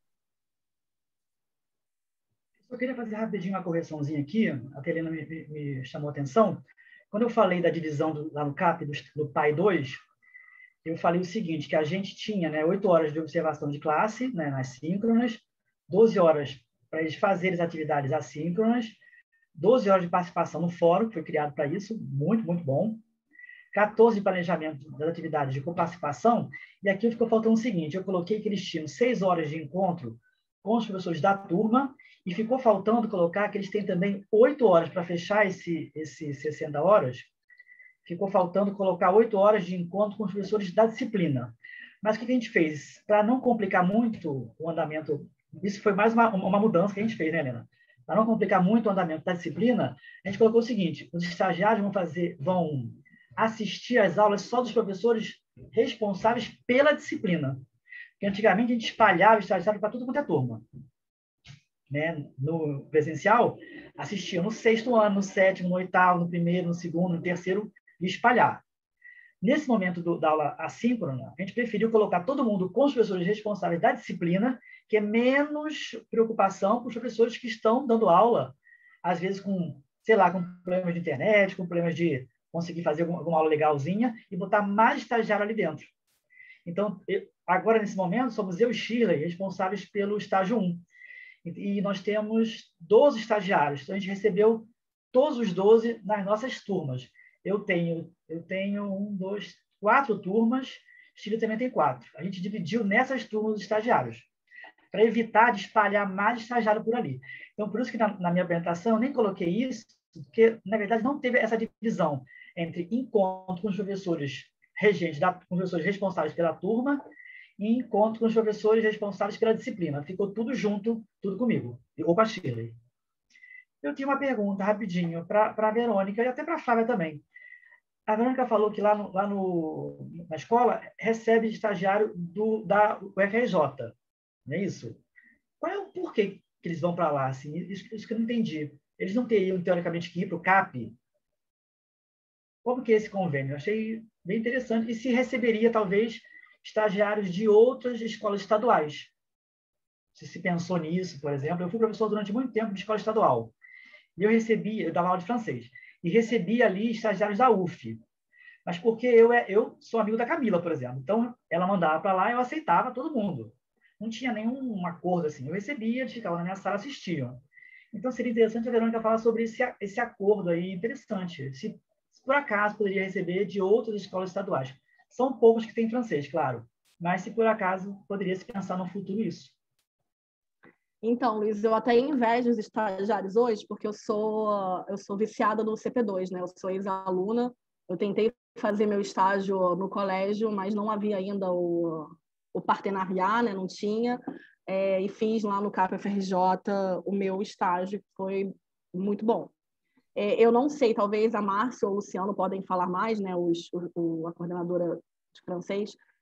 Eu queria fazer rapidinho uma correçãozinha aqui, a Helena me, me, me chamou a atenção. Quando eu falei da divisão do, lá no C A P, do, do P A I dois, eu falei o seguinte, que a gente tinha, né, oito horas de observação de classe, né, nas síncronas, doze horas para eles fazerem as atividades assíncronas, doze horas de participação no fórum, que foi criado para isso, muito, muito bom, quatorze de planejamento das atividades de coparticipação, e aqui ficou faltando o seguinte, eu coloquei que eles tinham seis horas de encontro com os professores da turma, e ficou faltando colocar que eles têm também oito horas para fechar esse, esse sessenta horas, ficou faltando colocar oito horas de encontro com os professores da disciplina. Mas o que a gente fez? Para não complicar muito o andamento, isso foi mais uma, uma mudança que a gente fez, né, Helena? Para não complicar muito o andamento da disciplina, a gente colocou o seguinte, os estagiários vão, fazer, vão assistir às aulas só dos professores responsáveis pela disciplina. Porque antigamente a gente espalhava o estagiário para tudo quanto é turma. Né? No presencial, assistiam no sexto ano, no sétimo, no oitavo, no primeiro, no segundo, no terceiro, e espalhar. Nesse momento do, da aula assíncrona, a gente preferiu colocar todo mundo com os professores responsáveis da disciplina, que é menos preocupação com os professores que estão dando aula, às vezes com, sei lá, com problemas de internet, com problemas de conseguir fazer alguma, alguma aula legalzinha, e botar mais estagiário ali dentro. Então, eu, agora, nesse momento, somos eu e Shirley responsáveis pelo estágio um. E nós temos doze estagiários. Então, a gente recebeu todos os doze nas nossas turmas. Eu tenho, eu tenho um, dois, quatro turmas, Chile também tem quatro. A gente dividiu nessas turmas os estagiários, para evitar de espalhar mais estagiário por ali. Então, por isso que na, na minha apresentação eu nem coloquei isso, porque, na verdade, não teve essa divisão entre encontro com os professores regentes, da, com os professores responsáveis pela turma, e encontro com os professores responsáveis pela disciplina. Ficou tudo junto, tudo comigo, ou com a Shirley. Eu tinha uma pergunta, rapidinho, para a Verônica e até para a Flávia também. A Verônica falou que lá, no, lá no, na escola recebe estagiário do, da U F R J, não é isso? Qual é o porquê que eles vão para lá? Assim? Isso, isso que eu não entendi. Eles não teriam, teoricamente, que ir para o C A P? Como que é esse convênio? Eu achei bem interessante. E se receberia, talvez, estagiários de outras escolas estaduais. Se se pensou nisso, por exemplo. Eu fui professor durante muito tempo de escola estadual. E eu recebia, eu dava aula de francês, e recebia ali estagiários da U F. Mas porque eu, eu sou amigo da Camila, por exemplo. Então, ela mandava para lá e eu aceitava todo mundo. Não tinha nenhum acordo assim. Eu recebia, eles ficavam na minha sala, assistiam. Então, seria interessante a Verônica falar sobre esse, esse acordo aí, interessante. Se, se por acaso poderia receber de outras escolas estaduais. São poucos que têm francês, claro. Mas se por acaso poderia se pensar no futuro isso. Então, Luiz, eu até invejo os estagiários hoje, porque eu sou, eu sou viciada no C P dois, né? Eu sou ex-aluna. Eu tentei fazer meu estágio no colégio, mas não havia ainda o, o partenariat, né? Não tinha. É, e fiz lá no C A P F R J o meu estágio, que foi muito bom. É, eu não sei, talvez a Márcia ou o Luciano podem falar mais, né? Os, o, a coordenadora de francês.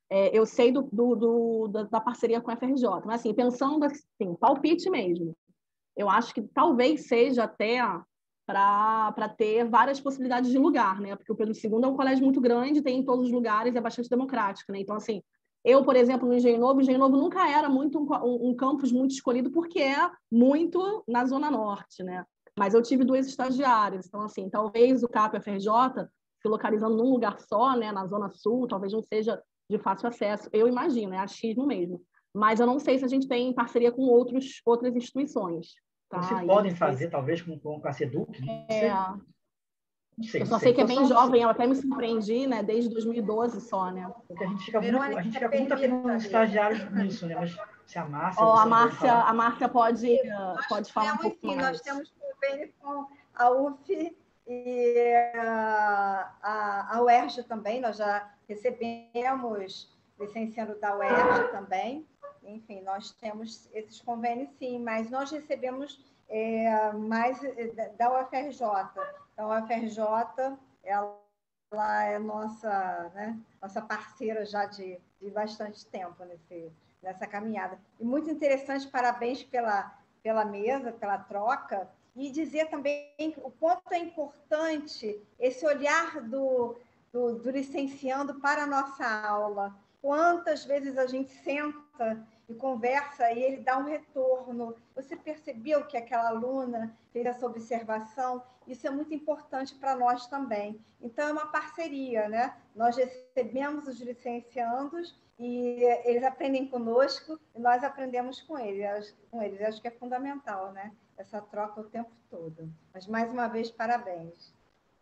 É, eu sei do, do, do, da parceria com a F R J, mas assim, pensando assim, palpite mesmo, eu acho que talvez seja até para ter várias possibilidades de lugar, né? Porque o Pedro segundo é um colégio muito grande, tem em todos os lugares, é bastante democrático, né? Então, assim, eu, por exemplo, no Engenho Novo, o Engenho Novo nunca era muito um, um, um campus muito escolhido, porque é muito na Zona Norte, né? Mas eu tive duas estagiárias, então, assim, talvez o C A P e a F R J se localizando num lugar só, né, na Zona Sul, talvez não seja de fácil acesso, eu imagino, é achismo mesmo. Mas eu não sei se a gente tem parceria com outros, outras instituições. Tá? Vocês E podem se... fazer, talvez, com, com a SEDUC? Não sei. É... Não sei, eu não só sei. sei que é bem só... jovem, eu até me surpreendi, né, desde dois mil e doze só, né? Porque a gente fica muito, Verônica, a gente fica com muita permita, pena nos estagiários nisso, né? Mas se a Márcia Ó, ou a vocês podem Márcia, falar. a Márcia pode, nós pode falar um temos, pouco sim, mais. nós temos convênio com a U F e a, a, a U E R J também, nós já recebemos licenciando da U E R J também. Enfim, nós temos esses convênios, sim, mas nós recebemos é, mais da U F R J. Então, a U F R J, ela, ela é nossa, né, nossa parceira já de, de bastante tempo nesse, nessa caminhada. E muito interessante, parabéns pela, pela mesa, pela troca, e dizer também o quanto é importante esse olhar do, do, do licenciando para a nossa aula. Quantas vezes a gente senta e conversa e ele dá um retorno. Você percebeu que aquela aluna fez essa observação? Isso é muito importante para nós também. Então, é uma parceria, né? Nós recebemos os licenciandos e eles aprendem conosco e nós aprendemos com eles. Com eles. Eu acho que é fundamental, né? Essa troca o tempo todo. Mas, mais uma vez, parabéns.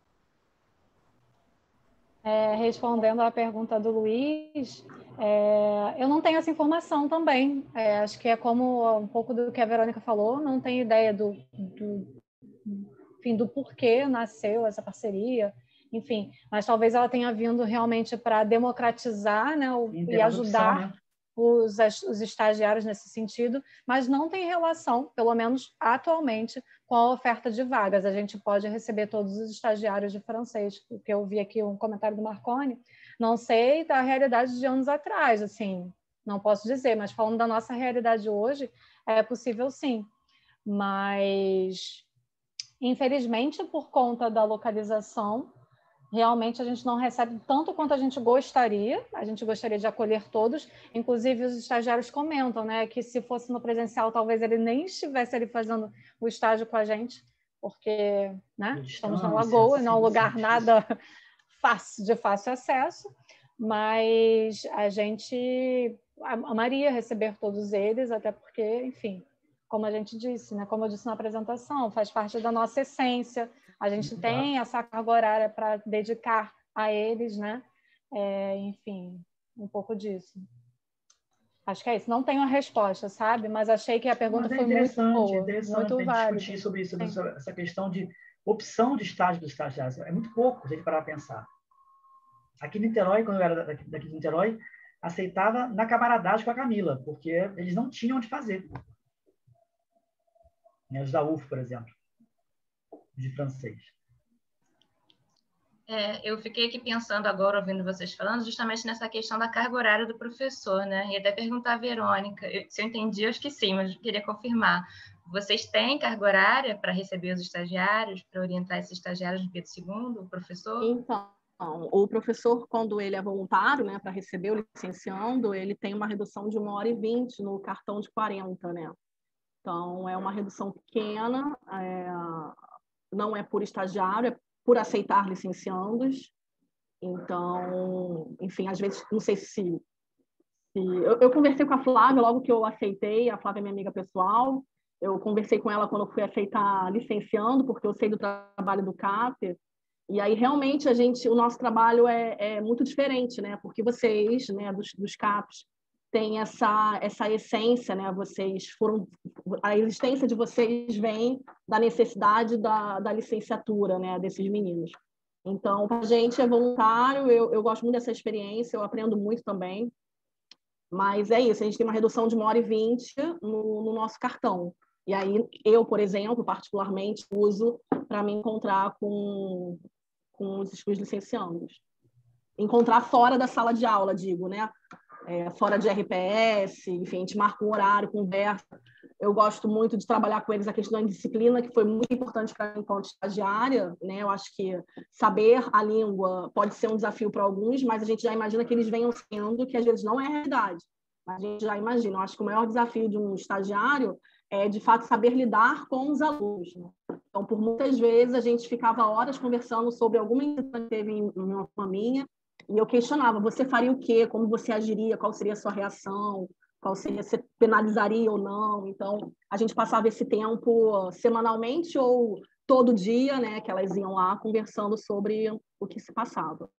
É, respondendo à pergunta do Luiz, é, eu não tenho essa informação também. É, acho que é como um pouco do que a Verônica falou, não tenho ideia do, do, enfim, do porquê nasceu essa parceria, enfim, mas talvez ela tenha vindo realmente para democratizar, né, o, e ajudar opção, né? os, os estagiários nesse sentido, mas não tem relação, pelo menos atualmente, com a oferta de vagas. A gente pode receber todos os estagiários de francês, porque eu vi aqui um comentário do Marconi, não sei da realidade de anos atrás, assim, não posso dizer, mas falando da nossa realidade hoje, é possível sim, mas infelizmente, por conta da localização, realmente a gente não recebe tanto quanto a gente gostaria, a gente gostaria de acolher todos, inclusive os estagiários comentam, né, que se fosse no presencial, talvez ele nem estivesse ali fazendo o estágio com a gente, porque, né, estamos na Lagoa, não é um lugar nada fácil, de fácil acesso, mas a gente amaria receber todos eles, até porque, enfim, como a gente disse, né, como eu disse na apresentação, faz parte da nossa essência, a gente Exato. Tem essa carga horária para dedicar a eles, né? É, enfim, um pouco disso. Acho que é isso. Não tenho a resposta, sabe? Mas achei que a pergunta Mas é foi muito boa, interessante muito válida. discutir sobre isso, sobre essa questão de opção de estágio dos estagiários. É muito pouco, se a gente parar para pensar. Aqui em Niterói, quando eu era daqui, daqui de Niterói, aceitava na camaradagem com a Camila, porque eles não tinham onde fazer. Os da U F, por exemplo, de francês. É, eu fiquei aqui pensando agora, ouvindo vocês falando, justamente nessa questão da carga horária do professor, né? E até perguntar à Verônica, eu, se eu entendi, acho que sim, mas eu queria confirmar. Vocês têm carga horária para receber os estagiários, para orientar esses estagiários do Pedro segundo, o professor? Então, o professor, quando ele é voluntário, né, para receber o licenciando, ele tem uma redução de uma hora e vinte no cartão de quarenta, né? Então, é uma redução pequena, é, não é por estagiário, é por aceitar licenciandos. Então, enfim, às vezes, não sei se... se eu, eu conversei com a Flávia logo que eu aceitei, a Flávia é minha amiga pessoal, eu conversei com ela quando eu fui aceitar licenciando, porque eu sei do trabalho do C A P, e aí realmente a gente, o nosso trabalho é, é muito diferente, né? Porque vocês, né, dos, dos C A Ps, tem essa essa essência, né? Vocês foram, a existência de vocês vem da necessidade da, da licenciatura, né? Desses meninos. Então, a gente é voluntário. Eu, eu gosto muito dessa experiência. Eu aprendo muito também. Mas é isso. A gente tem uma redução de uma hora e vinte no, no nosso cartão. E aí eu, por exemplo, particularmente uso para me encontrar com com os, os licenciandos. encontrar fora da sala de aula, digo, né? É, fora de R P S, enfim, a gente marca um horário, conversa. Eu gosto muito de trabalhar com eles a questão da disciplina, que foi muito importante para mim enquanto estagiária, né? Eu acho que saber a língua pode ser um desafio para alguns, mas a gente já imagina que eles venham sendo, que às vezes não é a realidade. Mas a gente já imagina. Eu acho que o maior desafio de um estagiário é, de fato, saber lidar com os alunos, né? Então, por muitas vezes, a gente ficava horas conversando sobre alguma incidência que teve em uma turma minha, e eu questionava, você faria o quê? Como você agiria? Qual seria a sua reação? Qual seria, você penalizaria ou não? Então, a gente passava esse tempo semanalmente ou todo dia, né, que elas iam lá conversando sobre o que se passava.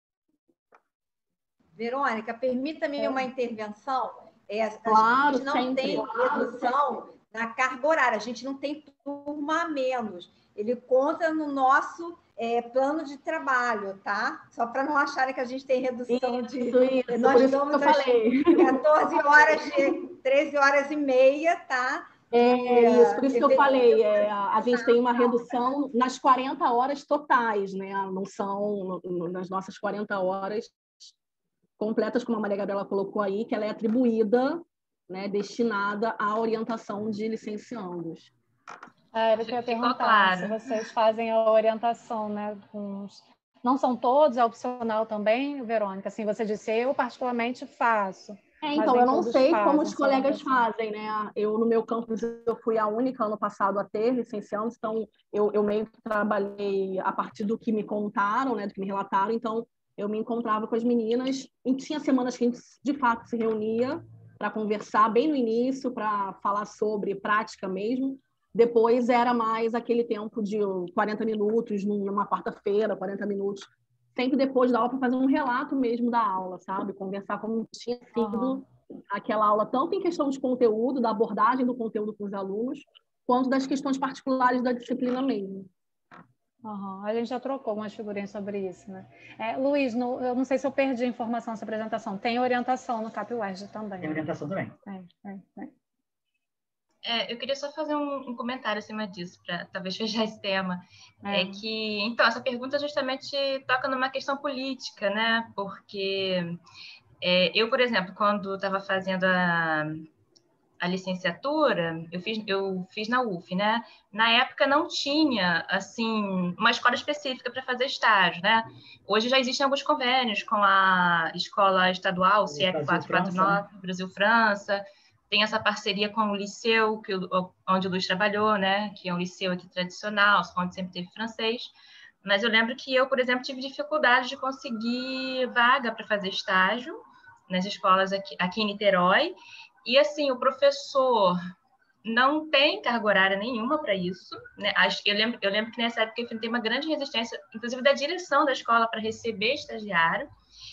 Verônica, permita-me uma intervenção. É, a claro, gente não sempre. tem redução na carga horária, a gente não tem turma a menos. Ele conta no nosso é, plano de trabalho, tá? Só para não acharem que a gente tem redução de... Isso, isso, nós por isso damos que eu falei. quatorze horas de treze horas e meia, tá? É isso, por isso que eu falei, é, a gente tem uma redução nas quarenta horas totais, né? Não são no, nas nossas quarenta horas completas, como a Maria Gabriela colocou aí, que ela é atribuída, né, destinada à orientação de licenciandos. Ah, eu queria perguntar claro. se vocês fazem a orientação, né? Com os... Não são todos, é opcional também, Verônica? Assim, você disse, eu particularmente faço. É, então, eu não sei como os colegas fazem, né? Eu, no meu campus, eu fui a única ano passado a ter licenciandos, então eu, eu meio que trabalhei a partir do que me contaram, né, do que me relataram, então eu me encontrava com as meninas, e tinha semanas que a gente, de fato, se reunia para conversar bem no início, para falar sobre prática mesmo. Depois era mais aquele tempo de quarenta minutos, numa quarta-feira, quarenta minutos, sempre depois da aula, para fazer um relato mesmo da aula, sabe? Conversar como tinha sido uhum. aquela aula, tanto em questão de conteúdo, da abordagem do conteúdo com os alunos, quanto das questões particulares da disciplina mesmo. Uhum. A gente já trocou umas figurinhas sobre isso, né? É, Luiz, no, eu não sei se eu perdi a informação dessa apresentação. Tem orientação no CAP U E R J também. Tem orientação também. É, é, é. É, eu queria só fazer um, um comentário acima disso, para talvez fechar esse tema. É. é que, então, essa pergunta justamente toca numa questão política, né? Porque é, eu, por exemplo, quando estava fazendo a, a licenciatura, eu fiz, eu fiz na U F, né? Na época não tinha, assim, uma escola específica para fazer estágio, né? Hoje já existem alguns convênios com a escola estadual, C E P quatrocentos e quarenta e nove, Brasil-França. Tem essa parceria com o liceu, que, onde o Luiz trabalhou, né? Que é um liceu aqui tradicional, onde sempre teve francês. Mas eu lembro que eu, por exemplo, tive dificuldade de conseguir vaga para fazer estágio nas escolas aqui, aqui em Niterói. E, assim, o professor não tem carga horária nenhuma para isso, né? Eu lembro, eu lembro que nessa época eu enfrentei uma grande resistência, inclusive da direção da escola, para receber estagiário.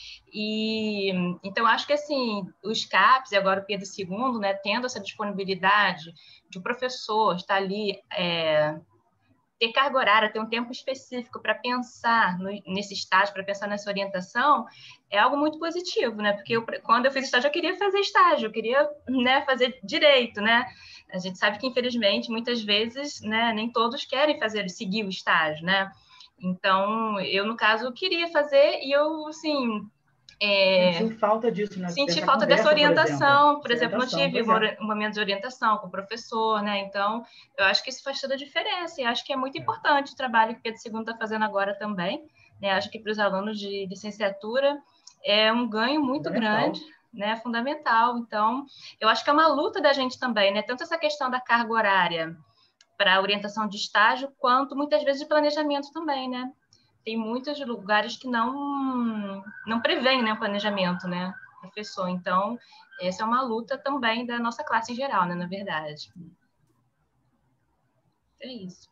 E então acho que assim os CAPs e agora o Pedro segundo, né, tendo essa disponibilidade de o professor estar ali, é, ter carga horária, ter um tempo específico para pensar no, nesse estágio, para pensar nessa orientação, é algo muito positivo, né? Porque eu, quando eu fiz estágio eu queria fazer estágio, eu queria, né, fazer direito, né? A gente sabe que infelizmente muitas vezes, né, nem todos querem fazer seguir o estágio, né? Então eu no caso queria fazer e eu assim É, senti falta disso, né? Senti dessa falta conversa, dessa orientação, por exemplo, por exemplo não tive um, é. um momento de orientação com o professor, né? Então, eu acho que isso faz toda a diferença e acho que é muito importante o trabalho que o Pedro segundo está fazendo agora também, né? Acho que para os alunos de licenciatura é um ganho muito grande, né? Fundamental. Então, eu acho que é uma luta da gente também, né? Tanto essa questão da carga horária para a orientação de estágio, quanto muitas vezes de planejamento também, né? Tem muitos lugares que não, não prevêem, né, o planejamento, né, professor. Então, essa é uma luta também da nossa classe em geral, né, na verdade. É isso.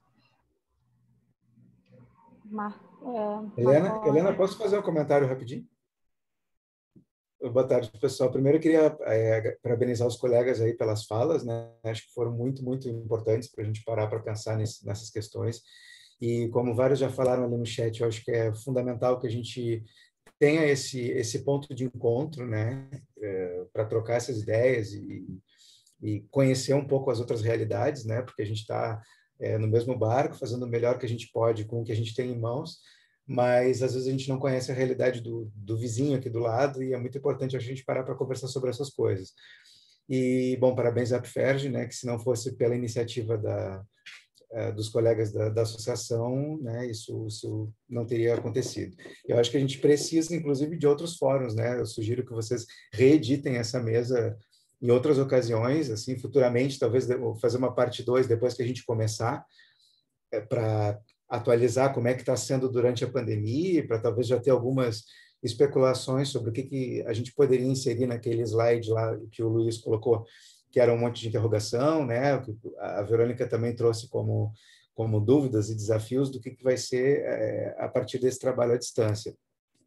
Mar... É, Helena, Helena, posso fazer um comentário rapidinho? Boa tarde, pessoal. Primeiro, eu queria é, parabenizar os colegas aí pelas falas, né? Acho que foram muito, muito importantes para a gente parar para pensar nesse, nessas questões. E como vários já falaram ali no chat, eu acho que é fundamental que a gente tenha esse esse ponto de encontro, né, é, para trocar essas ideias e, e conhecer um pouco as outras realidades, né, porque a gente está é, no mesmo barco, fazendo o melhor que a gente pode com o que a gente tem em mãos, mas às vezes a gente não conhece a realidade do, do vizinho aqui do lado e é muito importante a gente parar para conversar sobre essas coisas. E, bom, parabéns à APFERJ, né, que se não fosse pela iniciativa da, uh, dos colegas da, da associação, né, isso, isso não teria acontecido. Eu acho que a gente precisa, inclusive, de outros fóruns, né, eu sugiro que vocês reeditem essa mesa em outras ocasiões, assim, futuramente, talvez fazer uma parte dois depois que a gente começar, é, para atualizar como é que está sendo durante a pandemia, para talvez já ter algumas especulações sobre o que, que a gente poderia inserir naquele slide lá que o Luiz colocou, que era um monte de interrogação, né? A Verônica também trouxe como, como dúvidas e desafios do que, que vai ser é, a partir desse trabalho à distância.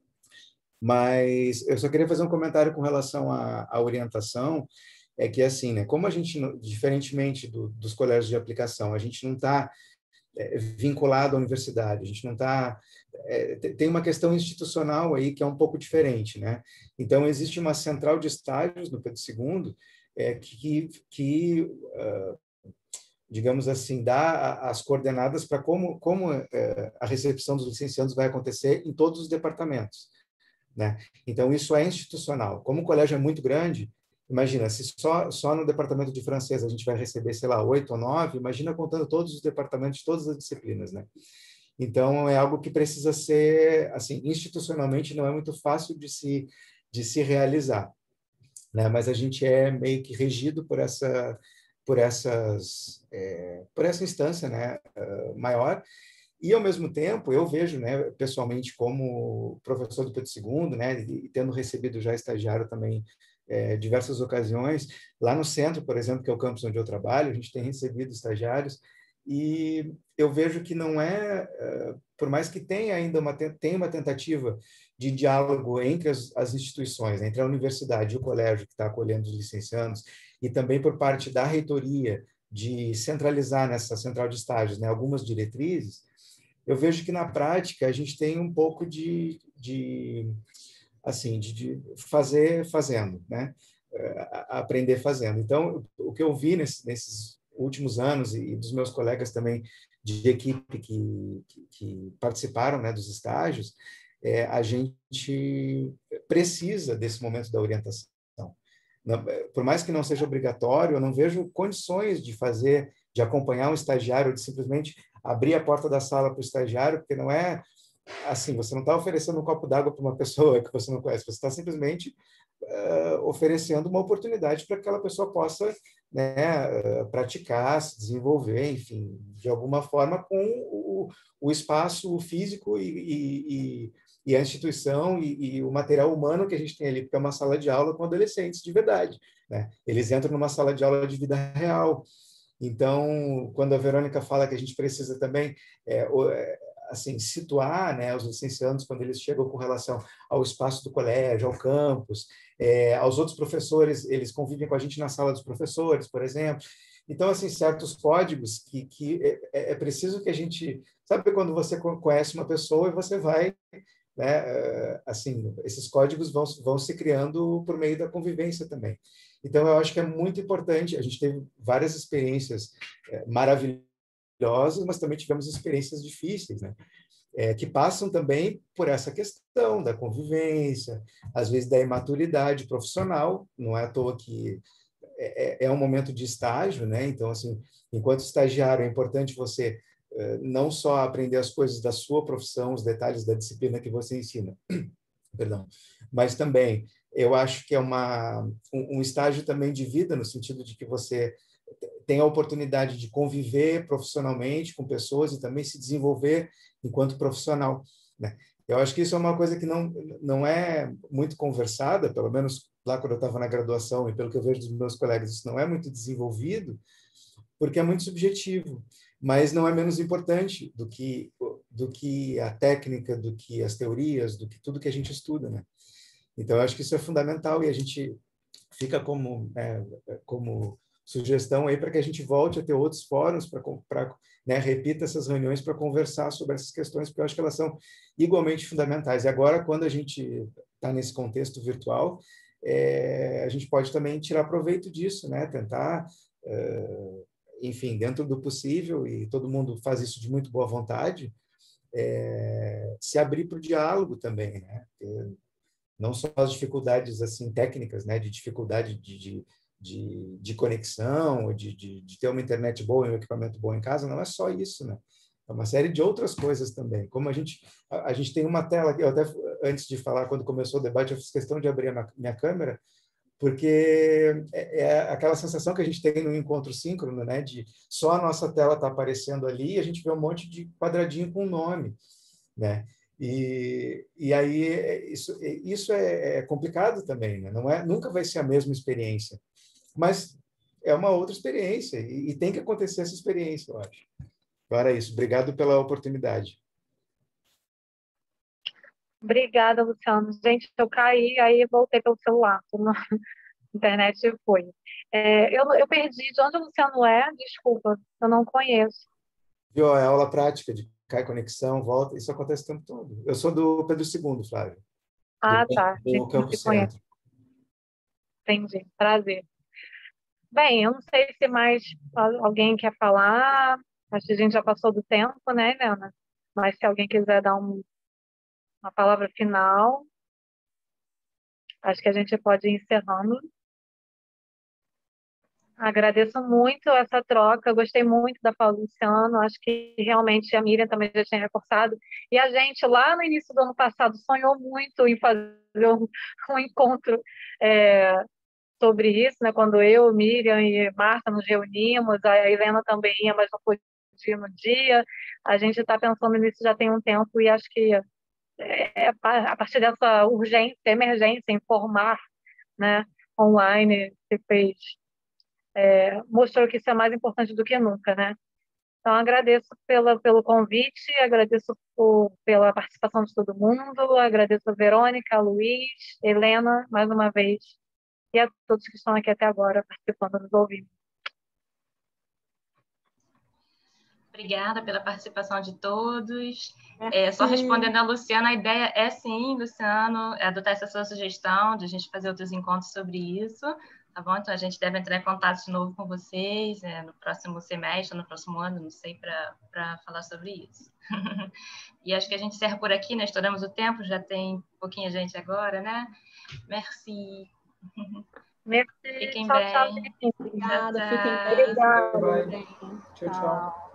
Mas eu só queria fazer um comentário com relação à, à orientação, é que, assim, né, como a gente, diferentemente do, dos colégios de aplicação, a gente não está é, vinculado à universidade, a gente não está... É, tem uma questão institucional aí que é um pouco diferente, né? Então, existe uma central de estágios no Pedro segundo é, que, que uh, digamos assim, dá as coordenadas para como, como uh, a recepção dos licenciandos vai acontecer em todos os departamentos, né? Então, isso é institucional. Como o colégio é muito grande, imagina, se só, só no departamento de francês a gente vai receber, sei lá, oito ou nove, imagina contando todos os departamentos, todas as disciplinas, né? Então, é algo que precisa ser, assim, institucionalmente não é muito fácil de se, de se realizar, né? Mas a gente é meio que regido por essa, por essas, é, por essa instância, né, maior. E, ao mesmo tempo, eu vejo, né, pessoalmente, como professor do Pedro segundo, né, e tendo recebido já estagiário também é, diversas ocasiões, lá no centro, por exemplo, que é o campus onde eu trabalho, a gente tem recebido estagiários, e eu vejo que não é, por mais que tenha ainda uma, tenha uma tentativa de diálogo entre as, as instituições, entre a universidade e o colégio que está acolhendo os licenciados, e também por parte da reitoria de centralizar nessa central de estágios, né, algumas diretrizes, eu vejo que na prática a gente tem um pouco de, de assim, de, de fazer fazendo, né, aprender fazendo. Então, o que eu vi nesse, nesses últimos anos e dos meus colegas também de equipe que, que, que participaram, né, dos estágios, é, a gente precisa desse momento da orientação. Por mais que não seja obrigatório, eu não vejo condições de fazer, de acompanhar um estagiário, de simplesmente abrir a porta da sala para o estagiário, porque não é assim, você não está oferecendo um copo d'água para uma pessoa que você não conhece, você está simplesmente uh, oferecendo uma oportunidade para que aquela pessoa possa, né, uh, praticar, se desenvolver, enfim, de alguma forma com o, o espaço físico e, e, e, e a instituição e, e o material humano que a gente tem ali, porque é uma sala de aula com adolescentes de verdade, né? Eles entram numa sala de aula de vida real. Então, quando a Verônica fala que a gente precisa também é, assim, situar, né, os licenciados quando eles chegam com relação ao espaço do colégio, ao campus, é, aos outros professores, eles convivem com a gente na sala dos professores, por exemplo. Então, assim, certos códigos que, que é, é preciso que a gente... Sabe quando você conhece uma pessoa e você vai... Né, assim, esses códigos vão, vão se criando por meio da convivência também. Então, eu acho que é muito importante, a gente teve várias experiências é, maravilhosas, mas também tivemos experiências difíceis, né? É, que passam também por essa questão da convivência, às vezes da imaturidade profissional, não é à toa que é, é um momento de estágio, né? Então, assim, enquanto estagiário, é importante você é, não só aprender as coisas da sua profissão, os detalhes da disciplina que você ensina, perdão, mas também eu acho que é uma, um, um estágio também de vida, no sentido de que você tem a oportunidade de conviver profissionalmente com pessoas e também se desenvolver enquanto profissional, né? Eu acho que isso é uma coisa que não, não é muito conversada, pelo menos lá quando eu estava na graduação e pelo que eu vejo dos meus colegas, isso não é muito desenvolvido, porque é muito subjetivo, mas não é menos importante do que, do que a técnica, do que as teorias, do que tudo que a gente estuda, né? Então, eu acho que isso é fundamental e a gente fica como, é, como sugestão aí para que a gente volte a ter outros fóruns, para, né, repita essas reuniões para conversar sobre essas questões, porque eu acho que elas são igualmente fundamentais. E agora, quando a gente está nesse contexto virtual, é, a gente pode também tirar proveito disso, né? Tentar, é, enfim, dentro do possível, e todo mundo faz isso de muito boa vontade, é, se abrir para o diálogo também, né? Não só as dificuldades assim técnicas, né? De dificuldade de, de, de, de conexão, de, de, de ter uma internet boa e um equipamento bom em casa, não é só isso, né? É uma série de outras coisas também. Como a gente, a, a gente tem uma tela aqui, eu até antes de falar, quando começou o debate, eu fiz questão de abrir a minha, minha câmera, porque é, é aquela sensação que a gente tem no encontro síncrono, né? De só a nossa tela está aparecendo ali e a gente vê um monte de quadradinho com nome, né? E, e aí isso, isso é, é complicado também, né? Não é, nunca vai ser a mesma experiência, mas é uma outra experiência e, e tem que acontecer essa experiência, eu acho. Agora é isso. Obrigado pela oportunidade. Obrigada, Luciano. Gente, eu caí, aí voltei pelo celular. A internet foi. É, eu, eu perdi. De onde o Luciano é? Desculpa, eu não conheço. Viu? É aula prática de cai conexão, volta. Isso acontece o tempo todo. Eu sou do Pedro segundo, Flávio. Ah, Do, tá. do Campo Centro. Entendi. Prazer. Bem, eu não sei se mais alguém quer falar. Acho que a gente já passou do tempo, né, Helena? Mas se alguém quiser dar um, uma palavra final, acho que a gente pode ir encerrando. Agradeço muito essa troca, gostei muito da fala do Luciano, acho que realmente a Miriam também já tinha reforçado, e a gente lá no início do ano passado sonhou muito em fazer um, um encontro é, sobre isso, né? Quando eu, Miriam e Marta nos reunimos, a Helena também ia, mas não pôde ir no dia, a gente está pensando nisso já tem um tempo e acho que é, a partir dessa urgência, emergência, informar, né, online, se fez É, mostrou que isso é mais importante do que nunca, né? Então, agradeço pela, pelo convite, agradeço por, pela participação de todo mundo, agradeço a Verônica, a Luiz, Helena, mais uma vez, e a todos que estão aqui até agora participando, nos ouvindo. Obrigada pela participação de todos. É, só respondendo a Luciana, a ideia é sim, Luciano, é adotar essa sua sugestão de a gente fazer outros encontros sobre isso, tá bom? Então a gente deve entrar em contato de novo com vocês é, no próximo semestre, no próximo ano, não sei, para falar sobre isso. E acho que a gente encerra por aqui, né? Estouramos o tempo, já tem pouquinha gente agora, né? Merci. Merci. Fiquem Tchau, bem. tchau. Obrigada, Tchau, fiquem tchau. bem. Obrigada. Bye, bye. Tchau, tchau.